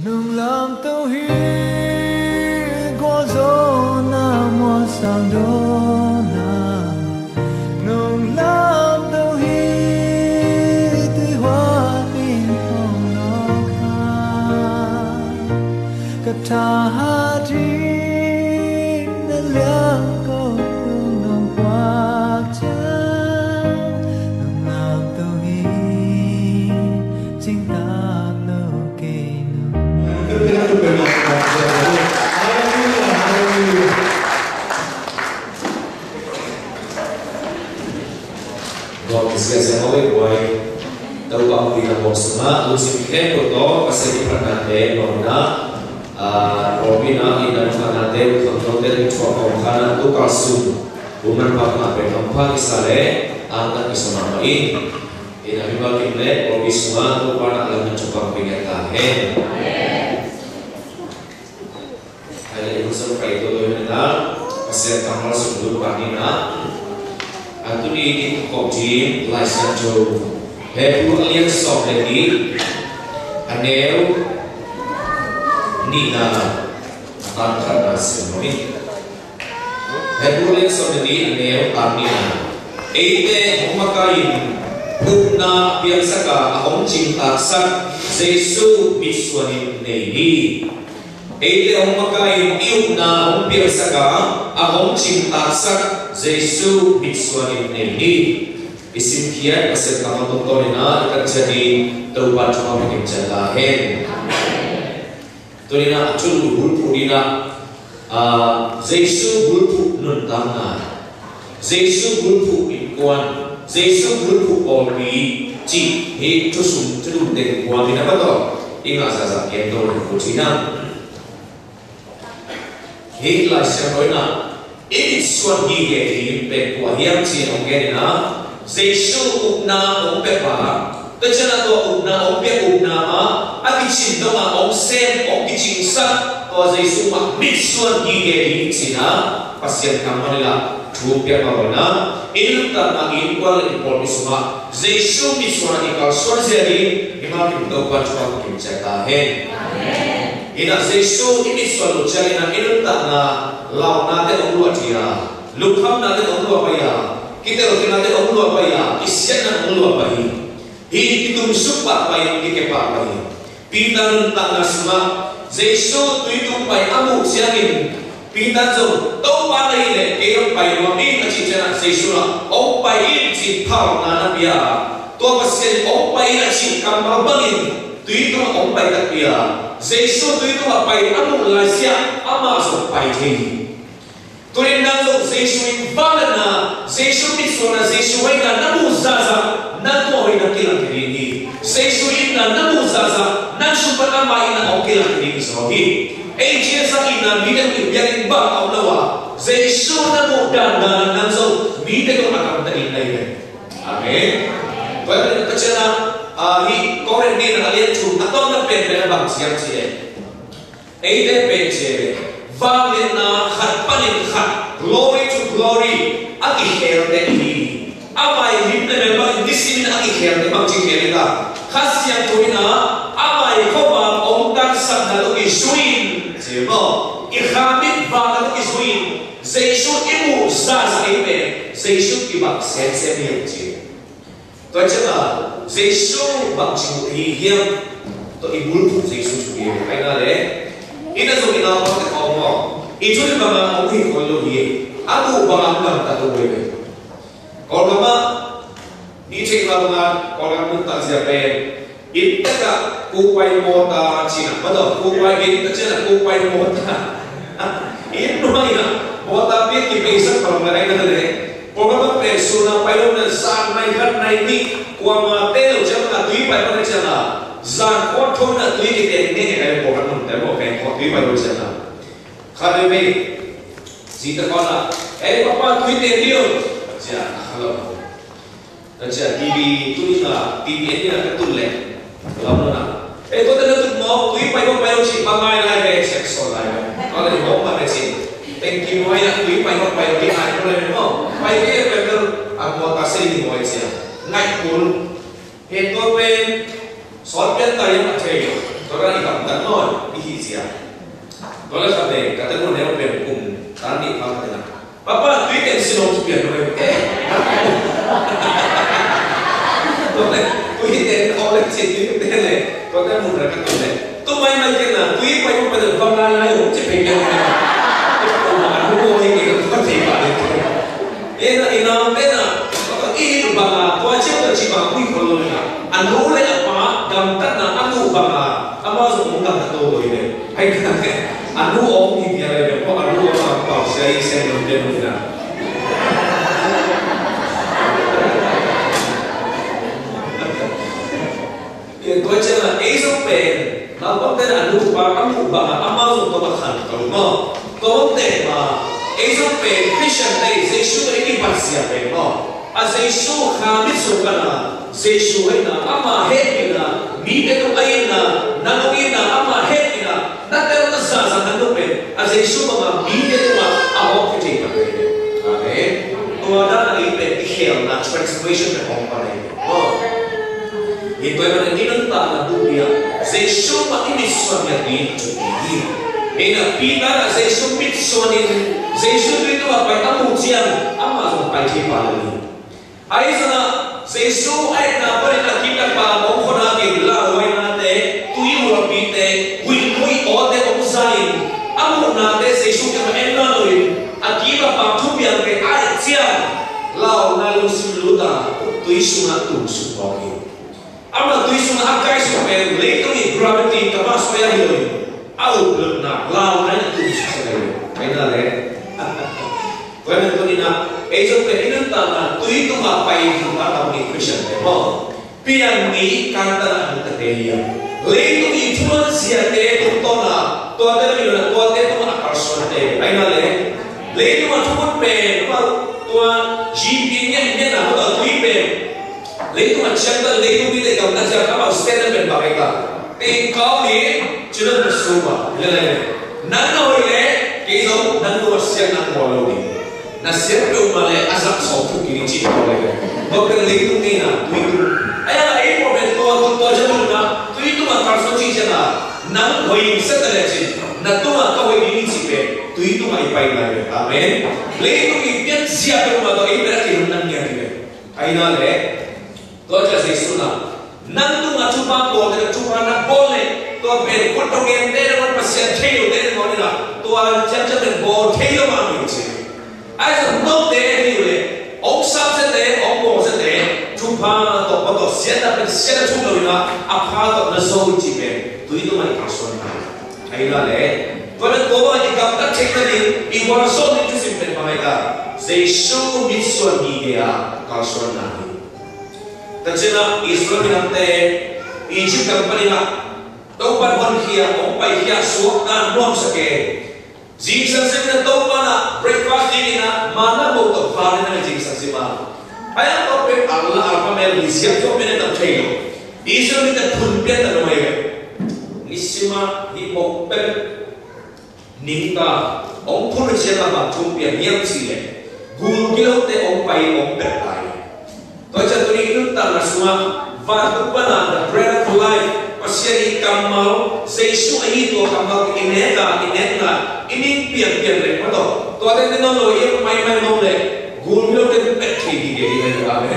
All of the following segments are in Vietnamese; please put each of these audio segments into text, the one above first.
nung làm tao hi qua gió na mùa sang đó na nung làm tao hi tươi hoa tình hồng nó khá cất tha ha đi nên liang câu thương nồng qua chân nung làm tao hi chính ta Siya away boy daw ang pinamosma lusin ke ko kasi pranate na robina ina kanate kontrol ko kana to kasu buman pa na pe kampa isale ang isama mai ina biba kimle obisma to para alam na chupang pingeta he ay uso kay to na kasi kamar sudu panina Aku di kopi license jo, hebu alian sok lagi, aneu nina tanpa nasi, hebu alian sok lagi aneu tamina, ite memakai puna biasa ka ahong cinta sak Yesus biswani nehi. Ite memakai iuna biasa ka ahong cinta sak Yesus biswani nehi. Isim kian pasal kamu tontonina akan jadi taubat cuma bikin jalahen. Torina acul bulpu dina Yesus bulpu nuntangna, Yesus bulpu ikuan, Yesus bulpu olbi, ci he tusum tudung deng kuan dina betul. Ingat saja kento kucina. He lah siapa ini suatu higi pe kuahiam ci ongge na Yesus ukna ongpe pa kecana to ukna ongpe ukna ma aki cinta ma ong sem ong kicingsa to Yesus ma suatu higi cina pasien kamarila rupia marona ilmu tanagi kual impor bisma Yesus suatu ikal suatu jadi imakim taubat cuma bikin cetahen ina Yesus ini suatu jadi na ilmu tanah lau nate onglu atia, lukham nate onglu apaya, kita rokin nate onglu apaya, isyan nate onglu apahi, hi kitum supat apaya kike papai, pintan tangga semua, Yesus tuitum pai amu siangin, pintan zo, tau pai le, kira pai wami kacicana Yesus la, ong pai in thau nana biya, tua pasien ong pai aci kamar bangin, tuitum ong pai tak biya, Yesus tuitum apai amu lasia, ama so pai thi. Turin nazo Yesus balana Yesus misona Yesus waina namu zaza nato waina kila kirini Yesus ina namu zaza nansu panama ina okila kirini sohi ejesa ina bidang biarin ba awlawa Yesus namu dana nazo bidang akan tadi lain amin pada kecana hi koren ni alian chu atau na pen pen bang siang cie ede penche valena khat panin khat glory to glory aki herde hi amai himne memang disin aki herde bang chi herida khasian toina amai khoba ongtan sandalu isuin jebo ikhamit balalu isuin Yesus imu zaza ipe Yesus ibak sen sen chi to chama Yesus bang chi hiam to ibul Yesus chi ai na le ina zo ina ko te ko itu ni bang aku ikut lagi. Aku bang aku tak tahu boleh. Kalau kamu ni cek lapangan, kalau kamu tak siapa, itu tak kupai mota Cina, betul? Kupai itu Cina, kupai mota. Itu mana? Mota dia kipesa kalau mereka ada. Kalau kamu persona pilot dan san naikkan naik ni, kuama telo jangan tuh pilot Cina. Zan kotor nak tuh kita ini ada program tapi bukan kotor pilot Cina. Kalau ni, sita kau papa Twitter dia, macam kalau, macam TV tu ni lah, TV ni nak betul leh, kalau mana, kau tak nak mau Twitter payung si pangai lagi, seksual lagi, kalau ni mau mana sih, thank you mai nak Twitter payung di mana kalau ni mau, payung dia betul, aku mau kasih ni mau sih, naik pun, itu pen, soal pen tayang macam, orang ikan tak non. siya. Kalau sabi, kata mo na yung kung tani pa ka na. Papa, tweet and sinong piano mo. Tweet and all tweet and Kota mo na katulad. Tumay na ka na, tweet pa yung panagpangalan yung chipigyan mo na. Ano mo yung ikapatipalit ko. Inang pena, kapag ihil ba nga, kuha siya ka chibang kuy kolon na. Ano ulit apa, gamtat na ano ba nga, ama sa mong kakatuloy na. Ay kaya, ano ang ibiyari mo, ano ang mga pao siya isang yung demo na. Ito siya na, isang pen, napag na ano ba, ano ba nga, ama sa tumakhan ka mo. Kung tema, isang pen, Christian day, Zeshu ay ipasya pen mo. At Zeshu kamit so ka na, Zeshu ay na, ama hepi na, mite nung ayin na, nanungin na, ama hepi na, natero na sa nanupin, at Zeshu mga mite nung ako kitay ka pen. Amen? Tuwada na ipin, ihel na transformation na kong panay. Ito ay mananginanta na dunia. Zeshu mainiswan niya din ito ihin. Pinapita na Zeshu mitsuanin. Zeshu dito apay amut siyang ama sa pagkipalali. Ay sana Zeshu ay napalit na kita pa mong natin laway natin tuyo rapite wikoy ode umusain. Amut natin Zeshu kaya maenlanoin at kita pa tubiyang kay ay siyang law na lusiluta tuyo sunga tumusupokit. Ama tu isu na akai su pe leito ni gravity kama soya hilo outlook na lao na tu isu sa hilo ay na le when to ni na ejo pe inanta na tu itu mapai tu ka ni Christian pe mo pian ni kanta na ang tateya leito ni influence ya te tu to na to ate ni na to ate to na person te ay na le leito ma tu pe ma tu GP ni na ho tu pe Leito macam leito bila kau nak cakap apa stand up dan mereka. Engkau ni cuma bersuma, lelah. Nana oleh kisah nana wasiat nak walau ni. Nasihat berumale asap sofu kini cip oleh. Bukan leito ni na, tu itu. Ayah ini problem tu aja mana? Tu itu makar soci cina. Nana kau setelah cip. Natu kau ini cip. Tu itu mai pai lagi. Amen. Leito ni biar siapa rumah tu ini berarti renang dia ni. Ayah le. To aja Yesus na nantu ngacuba ko de cuba na bole to ben ko to gen de na pasya thelo de no ni na to a cha de bo thelo ma mi chi ai so no de ni le ông sắp sẽ de ông bo sẽ de cuba to ko to sia da ben sia da chu lo na a pha to na so chi ben tu itu mai ka so na ai la le to na ko ba ni ka ta check na ni I wa so ni tu sim ben ma ka Yesus mi so ni ya ka so na Terjena Israel minante Egypt company na taupan wan kia ompai kia suak na nuam sake Jesus na taupan na breakfast din na mana mo to fare na Jesus ma ayam ko pe Allah alfa mel siap to pe na tayo Israel minta punpia na lumay nisima hi mo pe ninta om pun siya ba punpia niam sile guru kilo te ompai ompe ay Tocha tu ni tak semua waktu mana the bread of life pasien kamal Yesus itu kamal ini pian le betul tu ada ni nolo ye main le guru lo ten pet kiri dia ni amen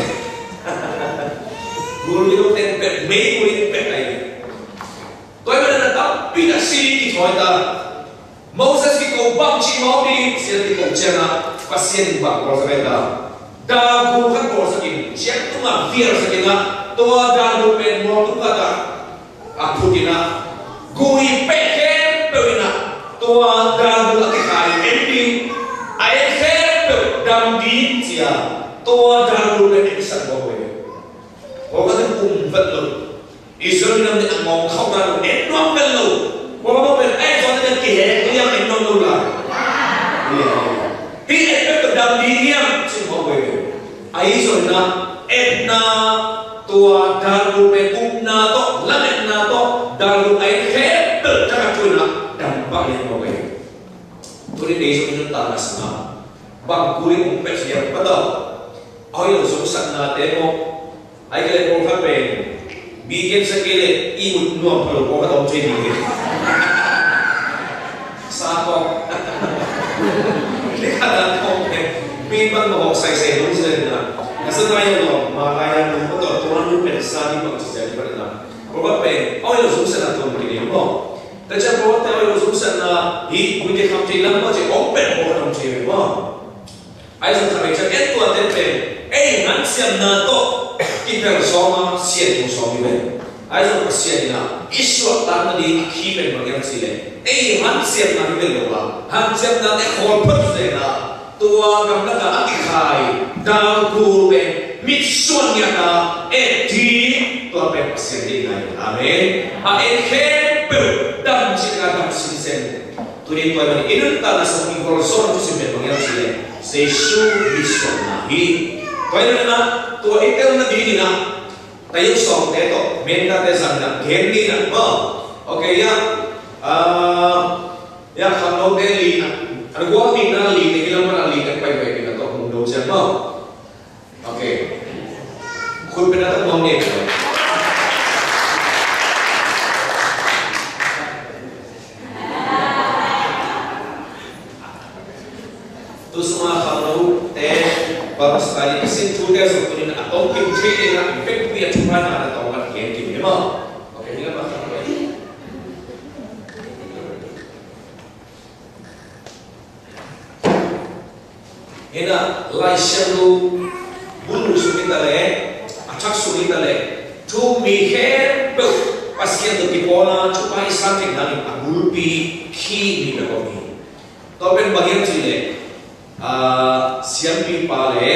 guru lo ten pet mei guru pet ai tu ada tak pina siri ki thoi ta Moses ki ko bang chi mau di sia ki ko chena pasien bang ko sa dagu kan bor sakin siap tu mah biar sakin na tua dagu pen bor tu kata aku kena gui peke pewina tua dagu akikai ending ayat ke dam di sia tua dagu pen isan bor we bor kata vet lo Israel nam ni angong kau dagu endong pen lo bor pen ay so na ke tu yang endong lo la hi et dam di yang sin bor we ai so na etna tua dalu pe upna to lamet na to dalu ai khe te ta tu na dam ba le mo we tu ni de so ni ta na sa bang kuri um pe sia pa do ai lo so sa na te mo ai ke le ko fa pe bi ke sa ke le I ut no pa lo ko ka to che ni ke Zomi ban ma sai sai dong se na nasanay lo malaya no to tuan lu pen sa di bang se di na proba pe oi lo zum sa na to ki mo ta cha proba te oi lo zum sa na hi bu de kham ti lam mo je open ho dong che mo ai sa ta cha et to te pe ei nan siam na to ki per so ma sien mo so mi be ai sa pa sien na iswa ta na di ki pe ma yang si le ei han siam na mi lo ba han siam na ne khol phut se na tua gam na ka akikai dang ku be mit suan ya ka di tua pe pasien di ngai amen a khe pe dam chi ka dam sin sen tu ni tua ni inun ta na sa ki kol so tu sin be bang ya si le se shu mi suan na hi tua ni na tua itel na di na tayo song te to men ta te sang na gen ni na mo okay ya kham no te li na anh có tin là lì thì cái lâm là lì cái quay về thì là tôi không đấu chân không? Ok. Khuôn bên đó tôi mong đẹp rồi. Tôi semua kalau teh bapak sekali kesin juga sebetulnya atau kim trade dengan efek biar cuma ada tahu kan game memang. Oke, ini apa? Ina lai shalu bulu sumita le achak sumita le tu mi he pe pasien to tipola chupa isating nani agulpi ki mi be ko mi to ben bagian chile siampi pale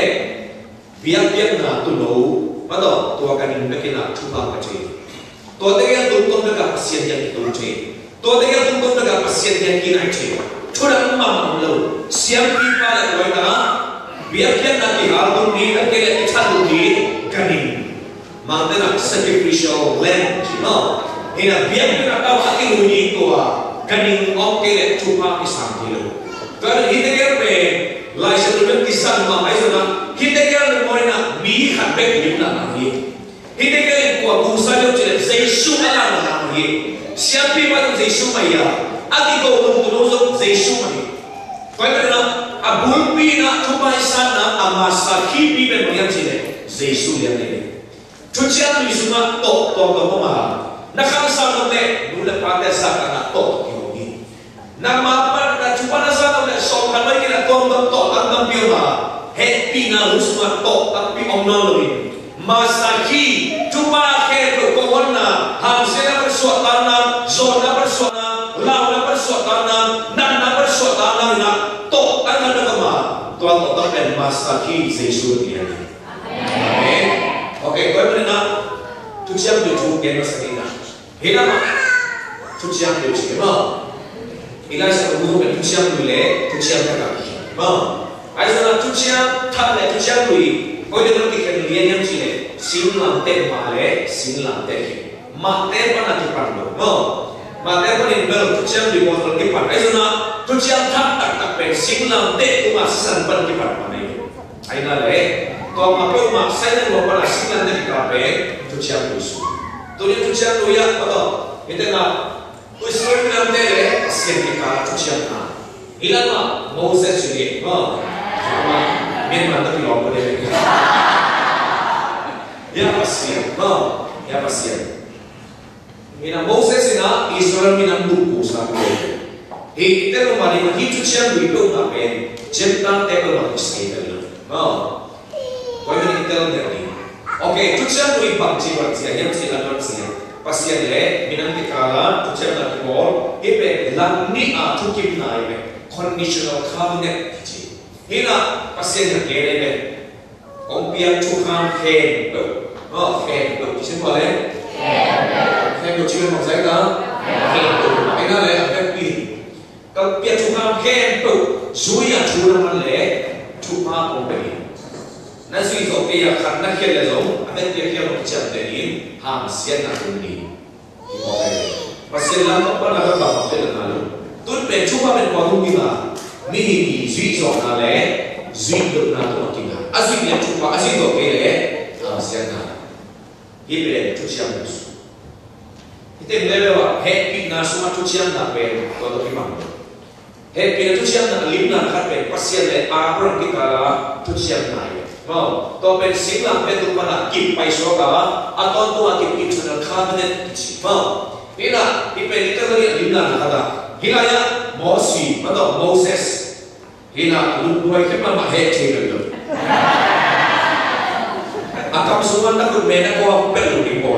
biak na tu lo pado to kanin be kina chupa ka che to de ya tum ka pasien yang tu che to de ya tum ka pasien yang kina che छोड़ा मामा लो siampi pala koi na biarkan nanti hal tu ni dan kira kita tu ni kanin mangtena sacrificial lamb no ina biarkan atau hatiuni tua kanin ok kira cuma isam kilo kalau kita kira pe lai sebelum kisah mama itu na kita kira mau na mi hampe kita nanti kita kira kuat busa jo cile Yesus Allah nanti siampi pala Yesus maya ati ko tum tuloso Yesus maya kau kena abul pina cuma sana amasa kipi ben yang cile Yesus yang ini cucian tu semua tok mama nak sana te bulan pada sana tok kini nama apa nak cuma sana te sokan lagi nak tok tanam bioma happy na semua tok tapi omnologi masaki cuma ke kawana hamsena bersuatana zona bersuatana launa bersuatana nana bersuatana na tok tangan agama tuan tok dan masaki Yesus dia amen oke kau mana tu siapa tu yang masakina hina ma tu siapa tu siapa ilai sa guru tu siapa tu le tu siapa kaki ma aisana tu siapa tak le tu siapa tu kau dia nanti kan dia yang sini sinlang teh male sinlang teh mak teh mana tu pandu no mak teh mana ini belum tu siapa di motor kipan aisana tu siapa tak pen sinlang teh tu masih pan kipan mana ini aina le kau makai mak saya nak buat sinlang teh kape tu siapa tu tu dia tu siapa tu ya betul itu na tu sinlang teh le siapa kita tu siapa ilah mak Moses sini no Min mantap di lomba deh. Ya pasien, no, ya pasien. Mina Moses ina Israel mina buku sahaja. Kita rumah ni mati cucian duit ngapain? Cipta tebel mati sekali. No, kau ini kita ni. Oke, cucian duit bangsi yang silakan pasien le mina kita cucian lagi bol. Ibe langni cuci bina ibe conditional covenant. Hina pasien yang kere be, ompian cukang ken do, ken do, kisah boleh? Ken do cuma mau saya kan? Ken do, ina le apa pi? Kalau pian cukang ken do, suya cuma mana le, cuma ompian. Nasi itu pian karena kere zo, apa dia kira macam ni, hamsian nak ni. Pasien lama pun ada apa pasien lalu. Tu pian cuma ben kuat kita. Mihi zui zo na le zui do na to tinga azui le chupa azui do ke le siana hibe tu siam mus ite lele wa happy na suma tu siam na pe to to imam he pin tu siam na lim na khat pe pasien le Abraham ki kala tu siam na ye no to pe singlam pe tu pana ki pai so ka aton tu a ki internal covenant chi no ina ipe literally lim na kata hilaya Moses mato Moses hina lu duai ke ma he che lo akam suman na ku mena ko pe lu ni ko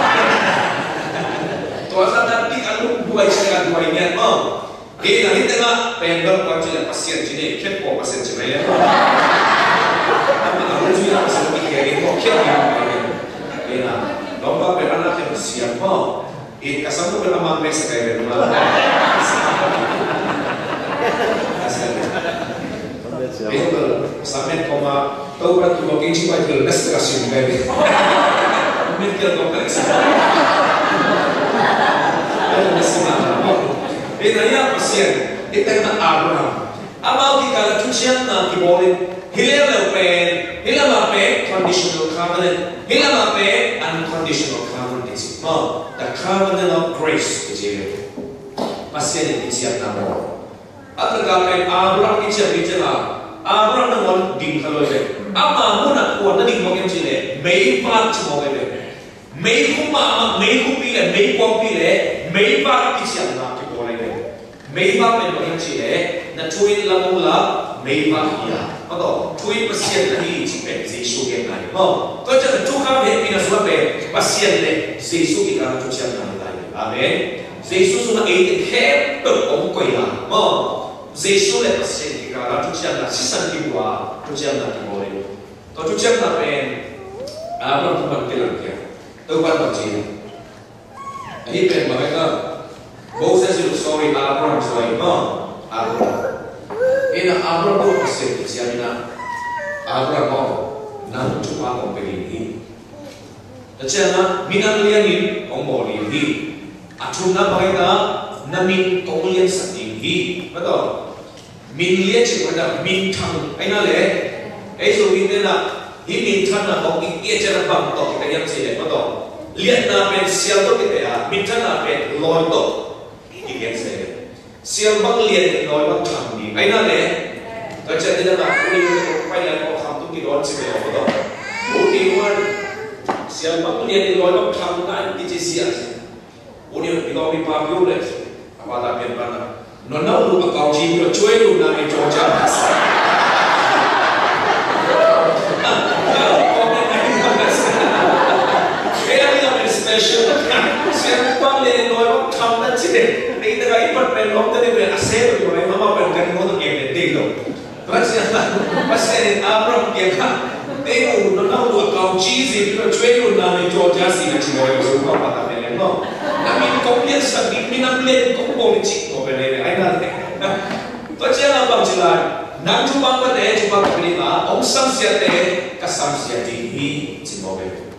to sa ta ti alu duai se ka duai nya no hina hitena pembel ko chile pasien chine khet ko pasien chine ya ama alu ju ya pasien ki ke ko khet ya hina lomba pe ana ke pasien mo kasam ko na ma me sa kai de ma Betul, sampai koma tahu kan tu mungkin cuma itu nasi kasih mungkin, mungkin kompleks. Ada nasi mana? Ini nanya pasien, itu kan Abraham. Amal kita cucian nanti boleh hilang apa? Conditional covenant, hilang apa? Unconditional covenant. Mau, the covenant of grace itu pasien yang siap nama. Atau kalau Abraham itu bicara. Abraham nang ding kalau je, ama muna kuat nang mungkin cile, mei pak cuma kebe, mei kuma, mei kupile, mei kupile, mei pak kisian nak boleh je, mei pak mungkin cile, na cuit lamula, mei pak ya, atau cuit pasien lagi cipet Yesus yang lain, mau, tu jangan cukap he pina suape pasien le Yesus kita cucian lain, amen, Yesus sudah itu he berom koya, mau. Yesus le pasien kita cucian na sisan kiwa cucian na boleh. To cucian na pen Abraham tu ban kelang kia. Tu ban bacina. Ini pen mereka. Moses itu sorry Abraham sorry no Abraham. Ina Abraham tu pasien cucian na Abraham mau nang cuma kau begini. Cucian na minang lianin kau boleh di. Acuna mereka namin kau lian sendiri. Betul. Min lihat cuma min thang, aina le, so min na, ini min thang na kau ini cara bang to kita yang sih, betul. Lihat na pen sial to kita ya, min thang na pen loy to, ini yang sih. Sial bang lihat loy bang thang ni, aina le, kerja kita na, ini kau kau ham tu kita sih betul. Bukti wan, sial bang lihat loy bang thang na ini sial sih. Ini kita bipa biu le, apa tak pen mana? Nona lu kau cium lu cuy lu nak itu jangan. Kaya ni ada special. Siapa le loy kamu nanti deh. Ini terkait pen lom tadi pen aser lu, mama pen kan mau tu game deh lo. Pasien Abraham dia kan. Tengok nona lu kau cium lu cuy lu nak itu jangan sih macam mana semua pada pen lo. Namin kau lihat sakit, minam lihat kau boleh cik kau berdiri, ayat ni. Tu jangan abang jelas. Nang cuma pada cuma berdiri, om samsiat kasam siat ini cuma berdiri.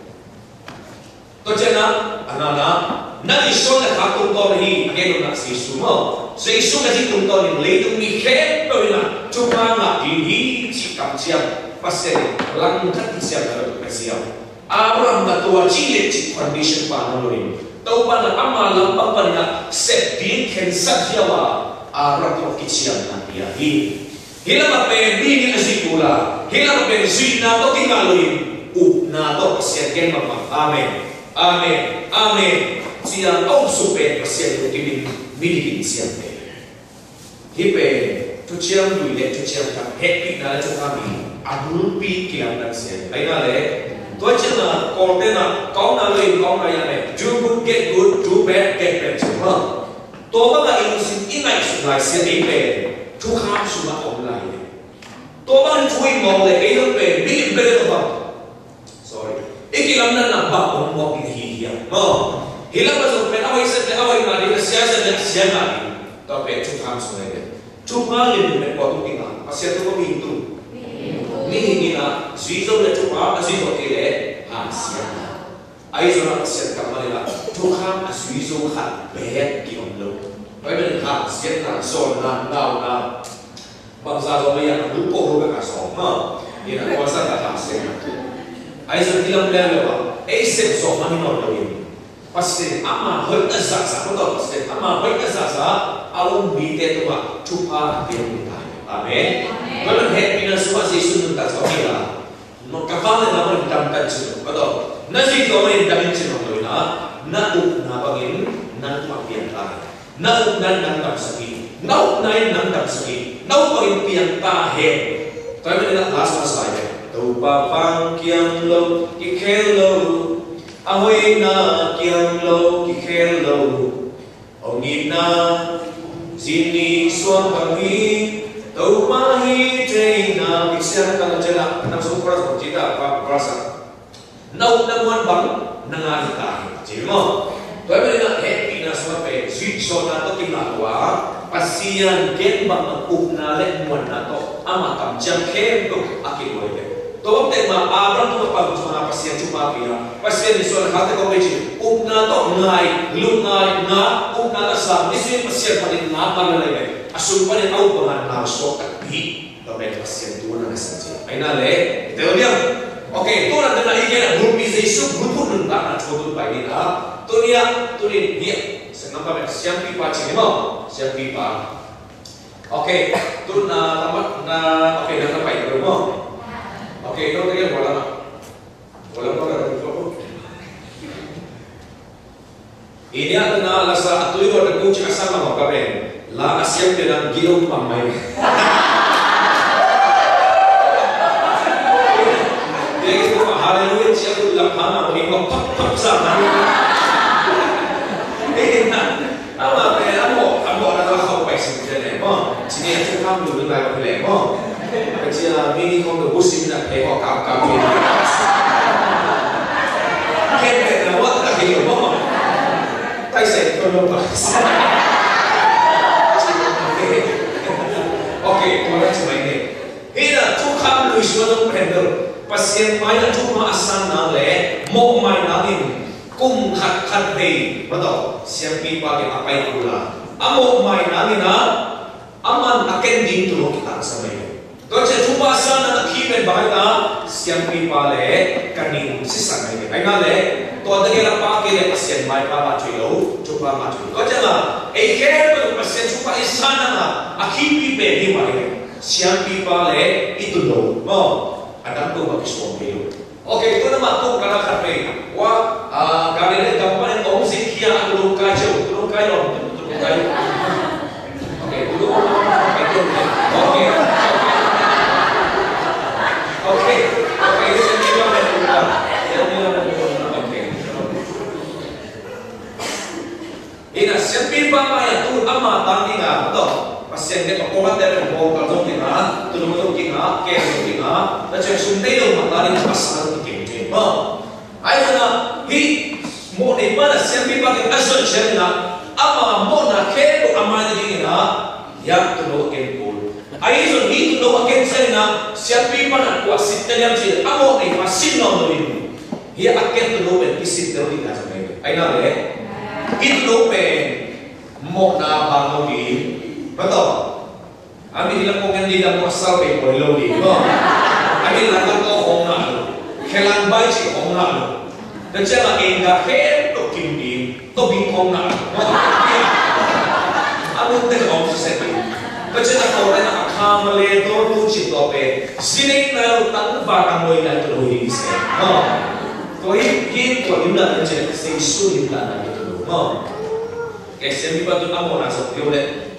Tu jangan anak-anak, nanti soalnya hakul kau ni, agak nak semua. Sesuatu yang kita tahu ni, lepas ni hebat berdiri. Cuma nak diri sikap siap, pasal langkah siap dalam bersiap. Abraham nak tua cilik condition panolori. Tahu pada amal lambang pada set dia kensat jawa Arab tu kician nanti ya. Hilang apa bini azikula, hilang apa zina tu tinggalin, na tu persiapan mama. Amin, amin, amin. Siang au supaya persiapan tu bini siang ni. Hipe tu ciam tu ile tu ciam tak happy nala tu kami. Adul pi kiam dan siang. Aina le. Tu cina kau kau nak yang ni. Do good get good, do bad get bad. Cuma, tu apa ilusin inai sungai siapa ini? Tu ham sungai online. Tu apa cuy mau le? Itu pe, bilik beli tu apa? Sorry. Ikilam na bak mau ini hiya. Oh, hilang masuk pe awal nari, siapa nari. Tapi tu ham sungai dia. Cuma lebih berpotong tinggal. Asyik tu kau pintu. Ni na Zizo le cuma Zizo kile siapa? Ayo nak siap kamera lah. Tuhan Zizo hat bad kiomlo. Baik benar siapa zona na bangsa Zomi yang lupa lupa kasoma. Ini kuasa tak hasil. Ayo bilang apa? Sep Zomi ni orang ini. Pasti ama hoi azasa betul pasti ama hoi azasa alun bite tu mak cupa dia kita. Amin. Kalau happy na semua sesuatu kita sekali no kafale na mo damkan sino betul. Nasi tu orang damin sino tu na up na bangin na mapian ta. Na up na nang sakit. Na up na nang sakit. Na up bangin pian ta he. Kami nak last slide. Tu pa pang kiam lo ikelo ahoy na kiam lo kikelo ongin na sini suam pangi tau mahi train na biksan ka jela nang sukra sa cita pa prasa nau namuan bang nangarita jimo kami na happy na sa pe sweet so na to kinakwa pasian ken bang upna le muan na to ama kam jam kem to akiloy Tolong tema Abraham tu apa cuma pasien cuma pia pasien ni soal kata kau beji upna to ngai lungai na upna asam ni sih pasien paling nama lagi asul paling tahu pengan na so tapi tapi pasien tu nak saja aina le itu dia oke tu nak nak ikan grup isu grup pun nak coba bayi lah tu dia senang apa siang pipa cini mau siang pipa oke tu na oke dah sampai belum mau Oke, itu tadi bola nak. Bola apa kalau ini adalah lasa atau itu ada kunci asal nama kaben. La asyam dengan giung pamai. Dia itu haleluya siapa tu lapangan beri kau sama. Ini apa amo ada kau pasti macam ni. Sini aku kamu dulu lagi boleh. Kecil mini kau tu busim nak kau kau ni. Kita nak buat tak hidup apa? Tak saya kau lupa. Okey, mana cuma ini. Ina tu kamu luis mana pendel. Pasien main cuma asal nale, mau main nalin, kum hat hei, betul. Siapa pakai apa itu lah. Amo main nalin aman akan dintu kita sampai. Kalau cuma asal nak kipen bahaya, siapa pale kanin sisa lagi. Aina le, tu ada kita pakai le pasien mai pala cuilo, cuba maju. Kalau jangan, care tu pasien cuba isana na, akipi pe di mai. Siapa pale itu lo, mau ada tu bagi suami. Okey, itu nama tu kalau kafe. Wah, kali ni gambar yang orang sekian tu kacau, tu kacau. Okey, itu. Okey. Okey, ini saya beritahu. Ini siapa bapa yang tu amat tanggung betul. Pasien dia pakomat dari bawah kalau kita, turun kita, kes kita, dan jadi sungai itu matahari pasal kita. Ayo na, mau ni mana siapa bapa asal cerita, ama mau nak kero aman ini na, yang turun kita. Ayo itu doa kencan na siapa mana kuasit dalam cerita, amo ni masih nombor ini. Ia akan turun kisit terus kita sampai. Ayo le, itu dopen mau na bangun di, betul. Ami bilang pengen di dalam asal pe boleh di, ami lakukan kau hongan, kelang baik hongan. Dan jangan enggak hen to kimdi, to bingkongan. Amu terus sesuatu. Kecil kau orang akam le to lucu to pe, sini nalu tang bakang loy na to loy ise. To ini to imla kecil sesuatu imla na to. Kasi mi patut amo na sa tiole.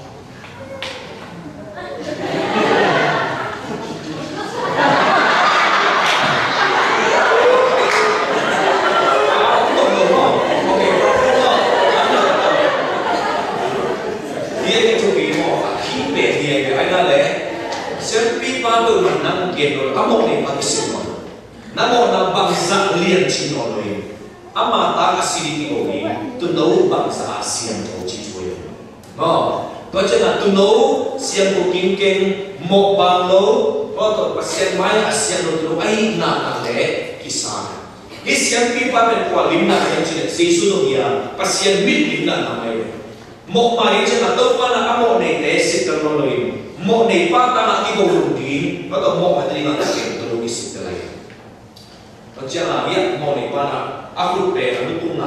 Kamu ni pagi semua. Namo na bangsa lian Cina loy. Ama tak asli ni loy. Tu tahu bangsa Asia tu cicuy. Kau jangan tu tahu siapa kingkeng mau banglo. Kau pasien mai Asia tu ai nak ada kisah. Isian pipa berkualim nak yang cina sesuatu dia pasien mit nak namai. Mau mai jangan tahu mana kamu ni desi terlalu. Mau ni patah nak kita uruti, atau mau ada lima kali terus isi terlalu. Jangan lihat mau ni patah, aku pernah dukung ayah.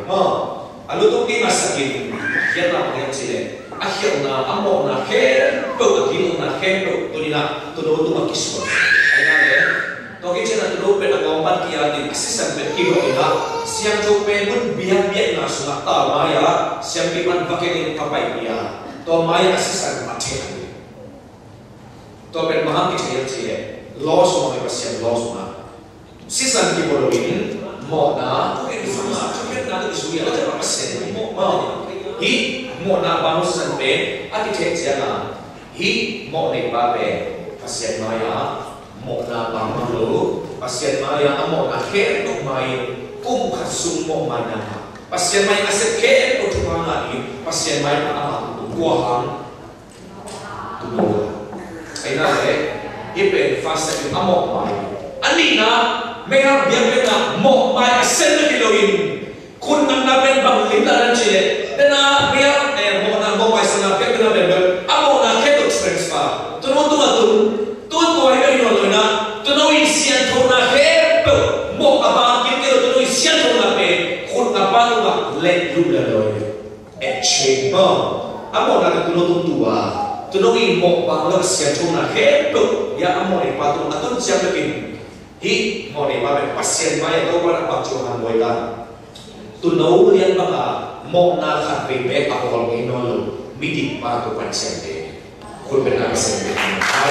alu tu ki masakin kian na pang sile akhir na amo na khe po akin na khe po tulina tu do tu makiswa ai na le to ki chena tu do pe na ngompan ki atin assistant pe ki ro ina siam jo pe mun bian bian na suna ta maya siam ki man baken ka pai dia to maya assistant ma the to pe maham ki chaya chile loss mo me siam loss ma season ki boloin mo na to ke sama to ke na isu ya ta pa sen mo ma hi mo na ba no san pe architect ya na hi mo ne ba pe pasien maya mo na ba ma lo pasien maya mo na ke to mai kum khasum mo ma na pasien maya aset ke to tu ma na ni pasien maya ama tu kwa ham tu mo ai na le hi pe fast ke amo mai ani na merah biar benda mau mai asal lagi loin kun nang ben bang linda dan cie dena biar mau nang mau mai sana biar benda ben amo na keto transfer tu no tu tu ai beri no loina tu no isian tu na keto mau abang kita tu no isian tu na pe kun apa tu ba let you la loin exchange amo na tu no tua tu no i mau bang lo isian tu na keto ya amo ni patu atun siap lagi hi mo ne ba pasien mai do ba ba chu han moi ta tu no lian ba ka mo na khat pe pe ka ko ngi no lo mi ti pa to pan sen de ko pe na sen de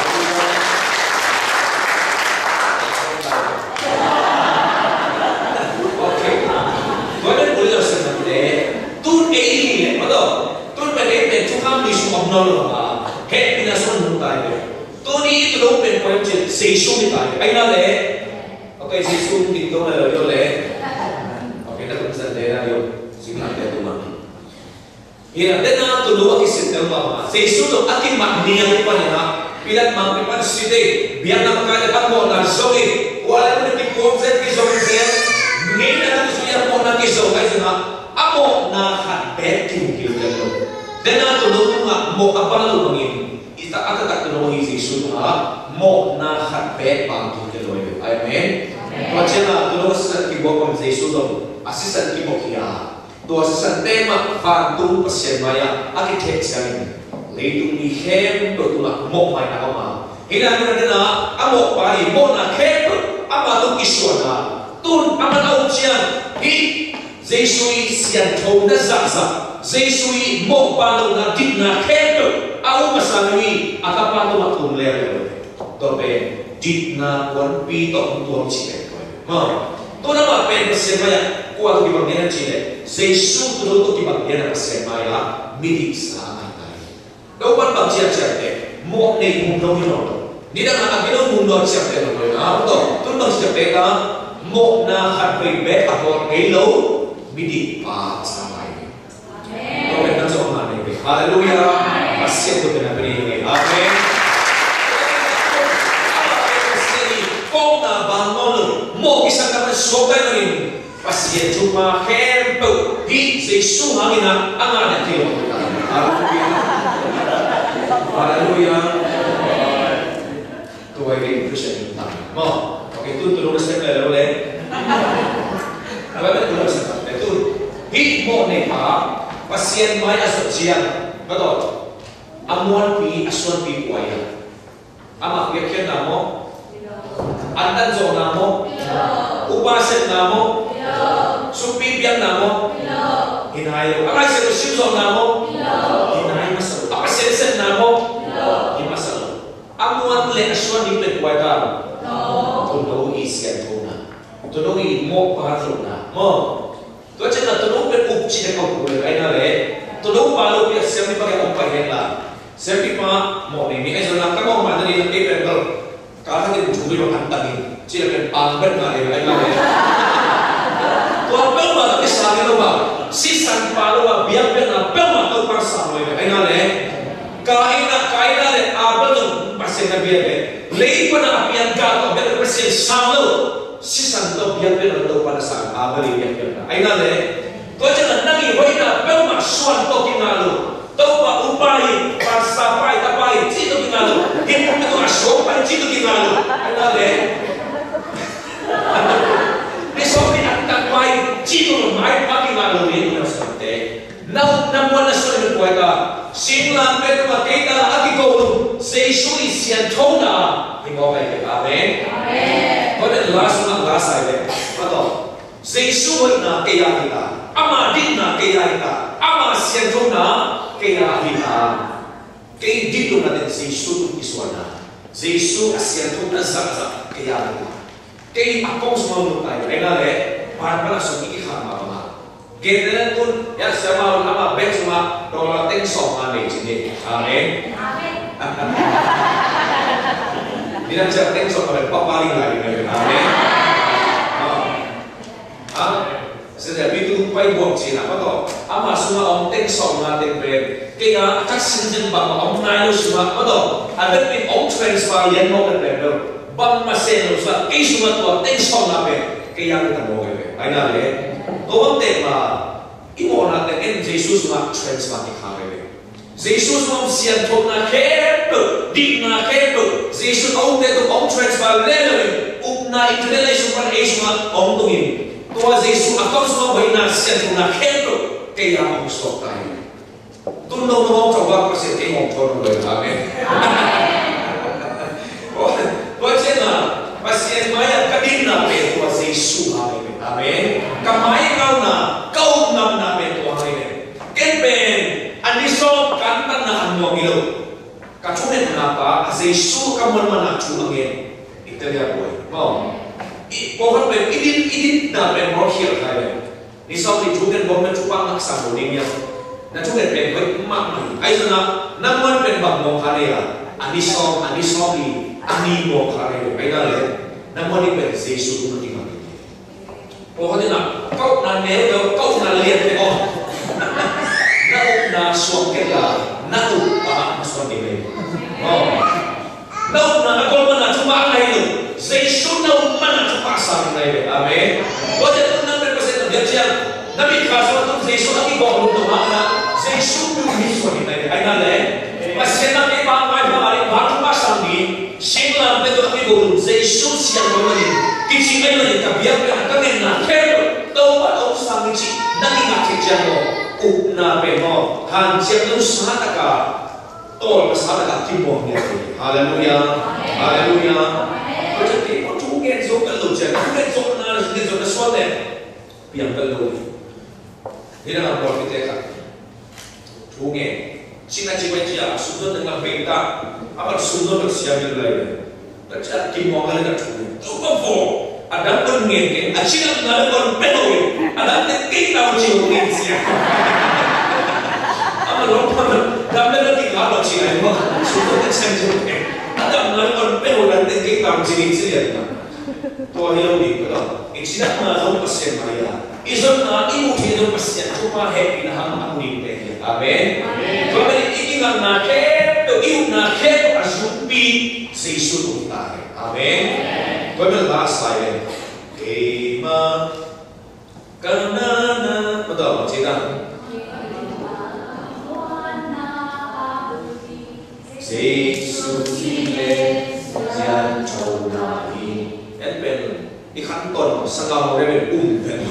okay ko ne ko lo sen de tu e ni le ma do tu pe ne pe chu ham ni su om no lo ba he pi na son nu ta de tu ni tu lo pe ko che se su ni ta ai na le okay, Jesus dito na lo le. Okay, na kung saan din na yun. Sige natin ito ma. Hira, din na tuluwa kisit ng mama. Jesus to aking magniyang pa niya. Pilat mga pipan siti. Biyan na makalapat mo na Zomi. Wala mo na kikonsent ki Zomi siya. Ngayon na nasuya mo na ki Zomi. Kaya na, amo na hatbet yung kilgalo. Din na tuluwa nga mo kapalo mangin. Ita-atatak tuluwa ni Jesus nga mo na hatbet pang kilgalo. Amen. Macam tu asal kibo kami Jesus dong, asal kibo kia, tu asal tema fantung pasien maya, architect siang, leitung ni hem tu nak mok mai nak ama, ina mana na, amok pari, mok nak hem, ama tu kiswana, tu ama na ujian, hi, Jesui siang thau na zaksa, Jesui mok palu na dik na hem, au masalui, akapa tu nak kumler, tope, dik na kuan pi tok tuam cipet. Tu nama pen pasien maya kuat di bagian cile. Yesus tu di bagian pasien maya milik sama tadi. Daupan bang siap deh. Mau nih mundo mino. Ni dah nak agilo mundo siap deh tu. Betul. Tu bang siap deh kan. Mau nak hargai bet atau ngelo milik pas sama ini. Amen. Kau benar sama ni. Haleluya. Pasien tu benar benar ini. Amen. Kau na bangun mo kisah kami sobat ini pasien cuma hempo di Yesus hangina angan yang kilo. Haleluya. Tuh ini Kristen kita. Mo, oke itu terus saya boleh. Apa itu terus saya? Itu hi mo nepa pasien mai asosian betul. Amuan pi asuan pi kuaya. Ama kian namo Andan zo namo, upaset namo, supi biang namo, hinayo. Apa sih zo namo? Hinayo masalo. Apa sen namo? Himasalo. Amuan le aswan di plek kuaitan. Tuno isian tuna. Tuno i mo pahatruna. Mo. Tu aja na tuno pe upci de kau kuai kaina le. Tuno palu pia siami pakai umpai hela. Zelpi pa mo ni mi ezo na kamo mana ni le pe Kalau kita curi makan tadi, ciri angker nggak ada lagi. Tuan pelma tapi selagi lupa, sisan palu biar benar pelma tu pasang lagi. Enggak le, kaina le apa tu pasien biar le. Lagi pada api yang gatal biar pasien salu, sisan tu biar benar tu pada sang apa le biar benar. Enggak le, tuan jangan nangi wajah pelma suan tu kinalu. Tahu pak upai, pasapai, tapai, citu kinalu. Hidup itu asopai, citu kinalu. Ada deh. Besok ni tak tapai, citu mai pagi kinalu ni. quay ta xin làm bên mà cái ta ác cầu Jesus is sian thâu na thì có vậy amen có nên lá sai vậy bắt đầu Jesus hội na cái gì ta ama đi na cái gì ta ama sian thâu na cái gì ta cái đi luôn là đến Jesus Iswana Jesus sian thâu na sa cái gì cái akong semua mutai mereka le para suami ikham mama Gede pun ya sama nama ben semua dolar teng song ane sini amen bila cakap teng song ane paling lagi amen Sedap itu pai buang Cina apa toh ama semua om teng song ane ben kaya tak senjen bang om naik semua apa toh ada pun om transfer yang mau ben bang masih nusa kaya semua tuh teng song ane kaya kita mau ben aina le Tuhan tema, imo natin en Jesus ma transfer ni kare. Jesus ma sian thok na kheto, di na kheto. Jesus au te to om transfer lele, up na international pan Asia om tungin. Tua Jesus akau semua bayi na sian thok na kheto, kaya om stop tayo. Tundo mo coba pasir kay om thok na amen. Oh, na pasien maya kadin na pe tua Jesus amen. Amen. Kamay kau nam na pe tua amen. Kenpen aniso kantan na anong ilo. Kacunet na pa Jesus kamon man acu angin. Italia boy. Mo. Pohon pe idin na pe mo hiel kaya. Niso di jugen bom na cupang nak samboning ya. Na jugen pe boy mak mai. Ai sana namuan pe bang mo kaya. Aniso di ani mo kaya. Ai na le. Namuan ni pe Jesus tu tinggal. Pokoknya kau na neo kau na lihat ko na na suaket la na pa masuk ni oh na ako mana cuma ai lu Jesus na mana cuma pasang ni amen boleh tu na persen dia dia nabi kaso tu Jesus lagi bawa lu mana Jesus tu misal ni ai na le pasien na pa mai hari baru pasang ni singlam tu lagi bawa Jesus yang bawa Kisi ay na ikabiyak ka kami na kero tau pa tau sang nisi naging akit mo na pe mo han siya nung sana ka tol masana ka timbo niya hallelujah hallelujah kasi po tungin so kalod siya tungin so na swate piyang kalod hindi na ang prophet ka tungin sinachiwa siya sunod ng mabenta apat sunod ng siya nilay Baca timong kali tak cukup. Tuh po, ada pengingin, asyik ada orang penuh, ada kita uji uji siapa. Ama lompat, dapat nanti kalau cina itu, sudah tersentuh. Ada orang penuh dan kita uji siapa. Tuh yang ini kalau, istilah mana pasien Maria, istilah ibu hidup pasien cuma happy nah aku ini. Amin. Kalau ini kan naked, ibu naked asupi. Jesus utare. Amen. Quando la sai kema kanana betul cerita. Jesus ile yang chonai. Ben di kantor sagam orang ben.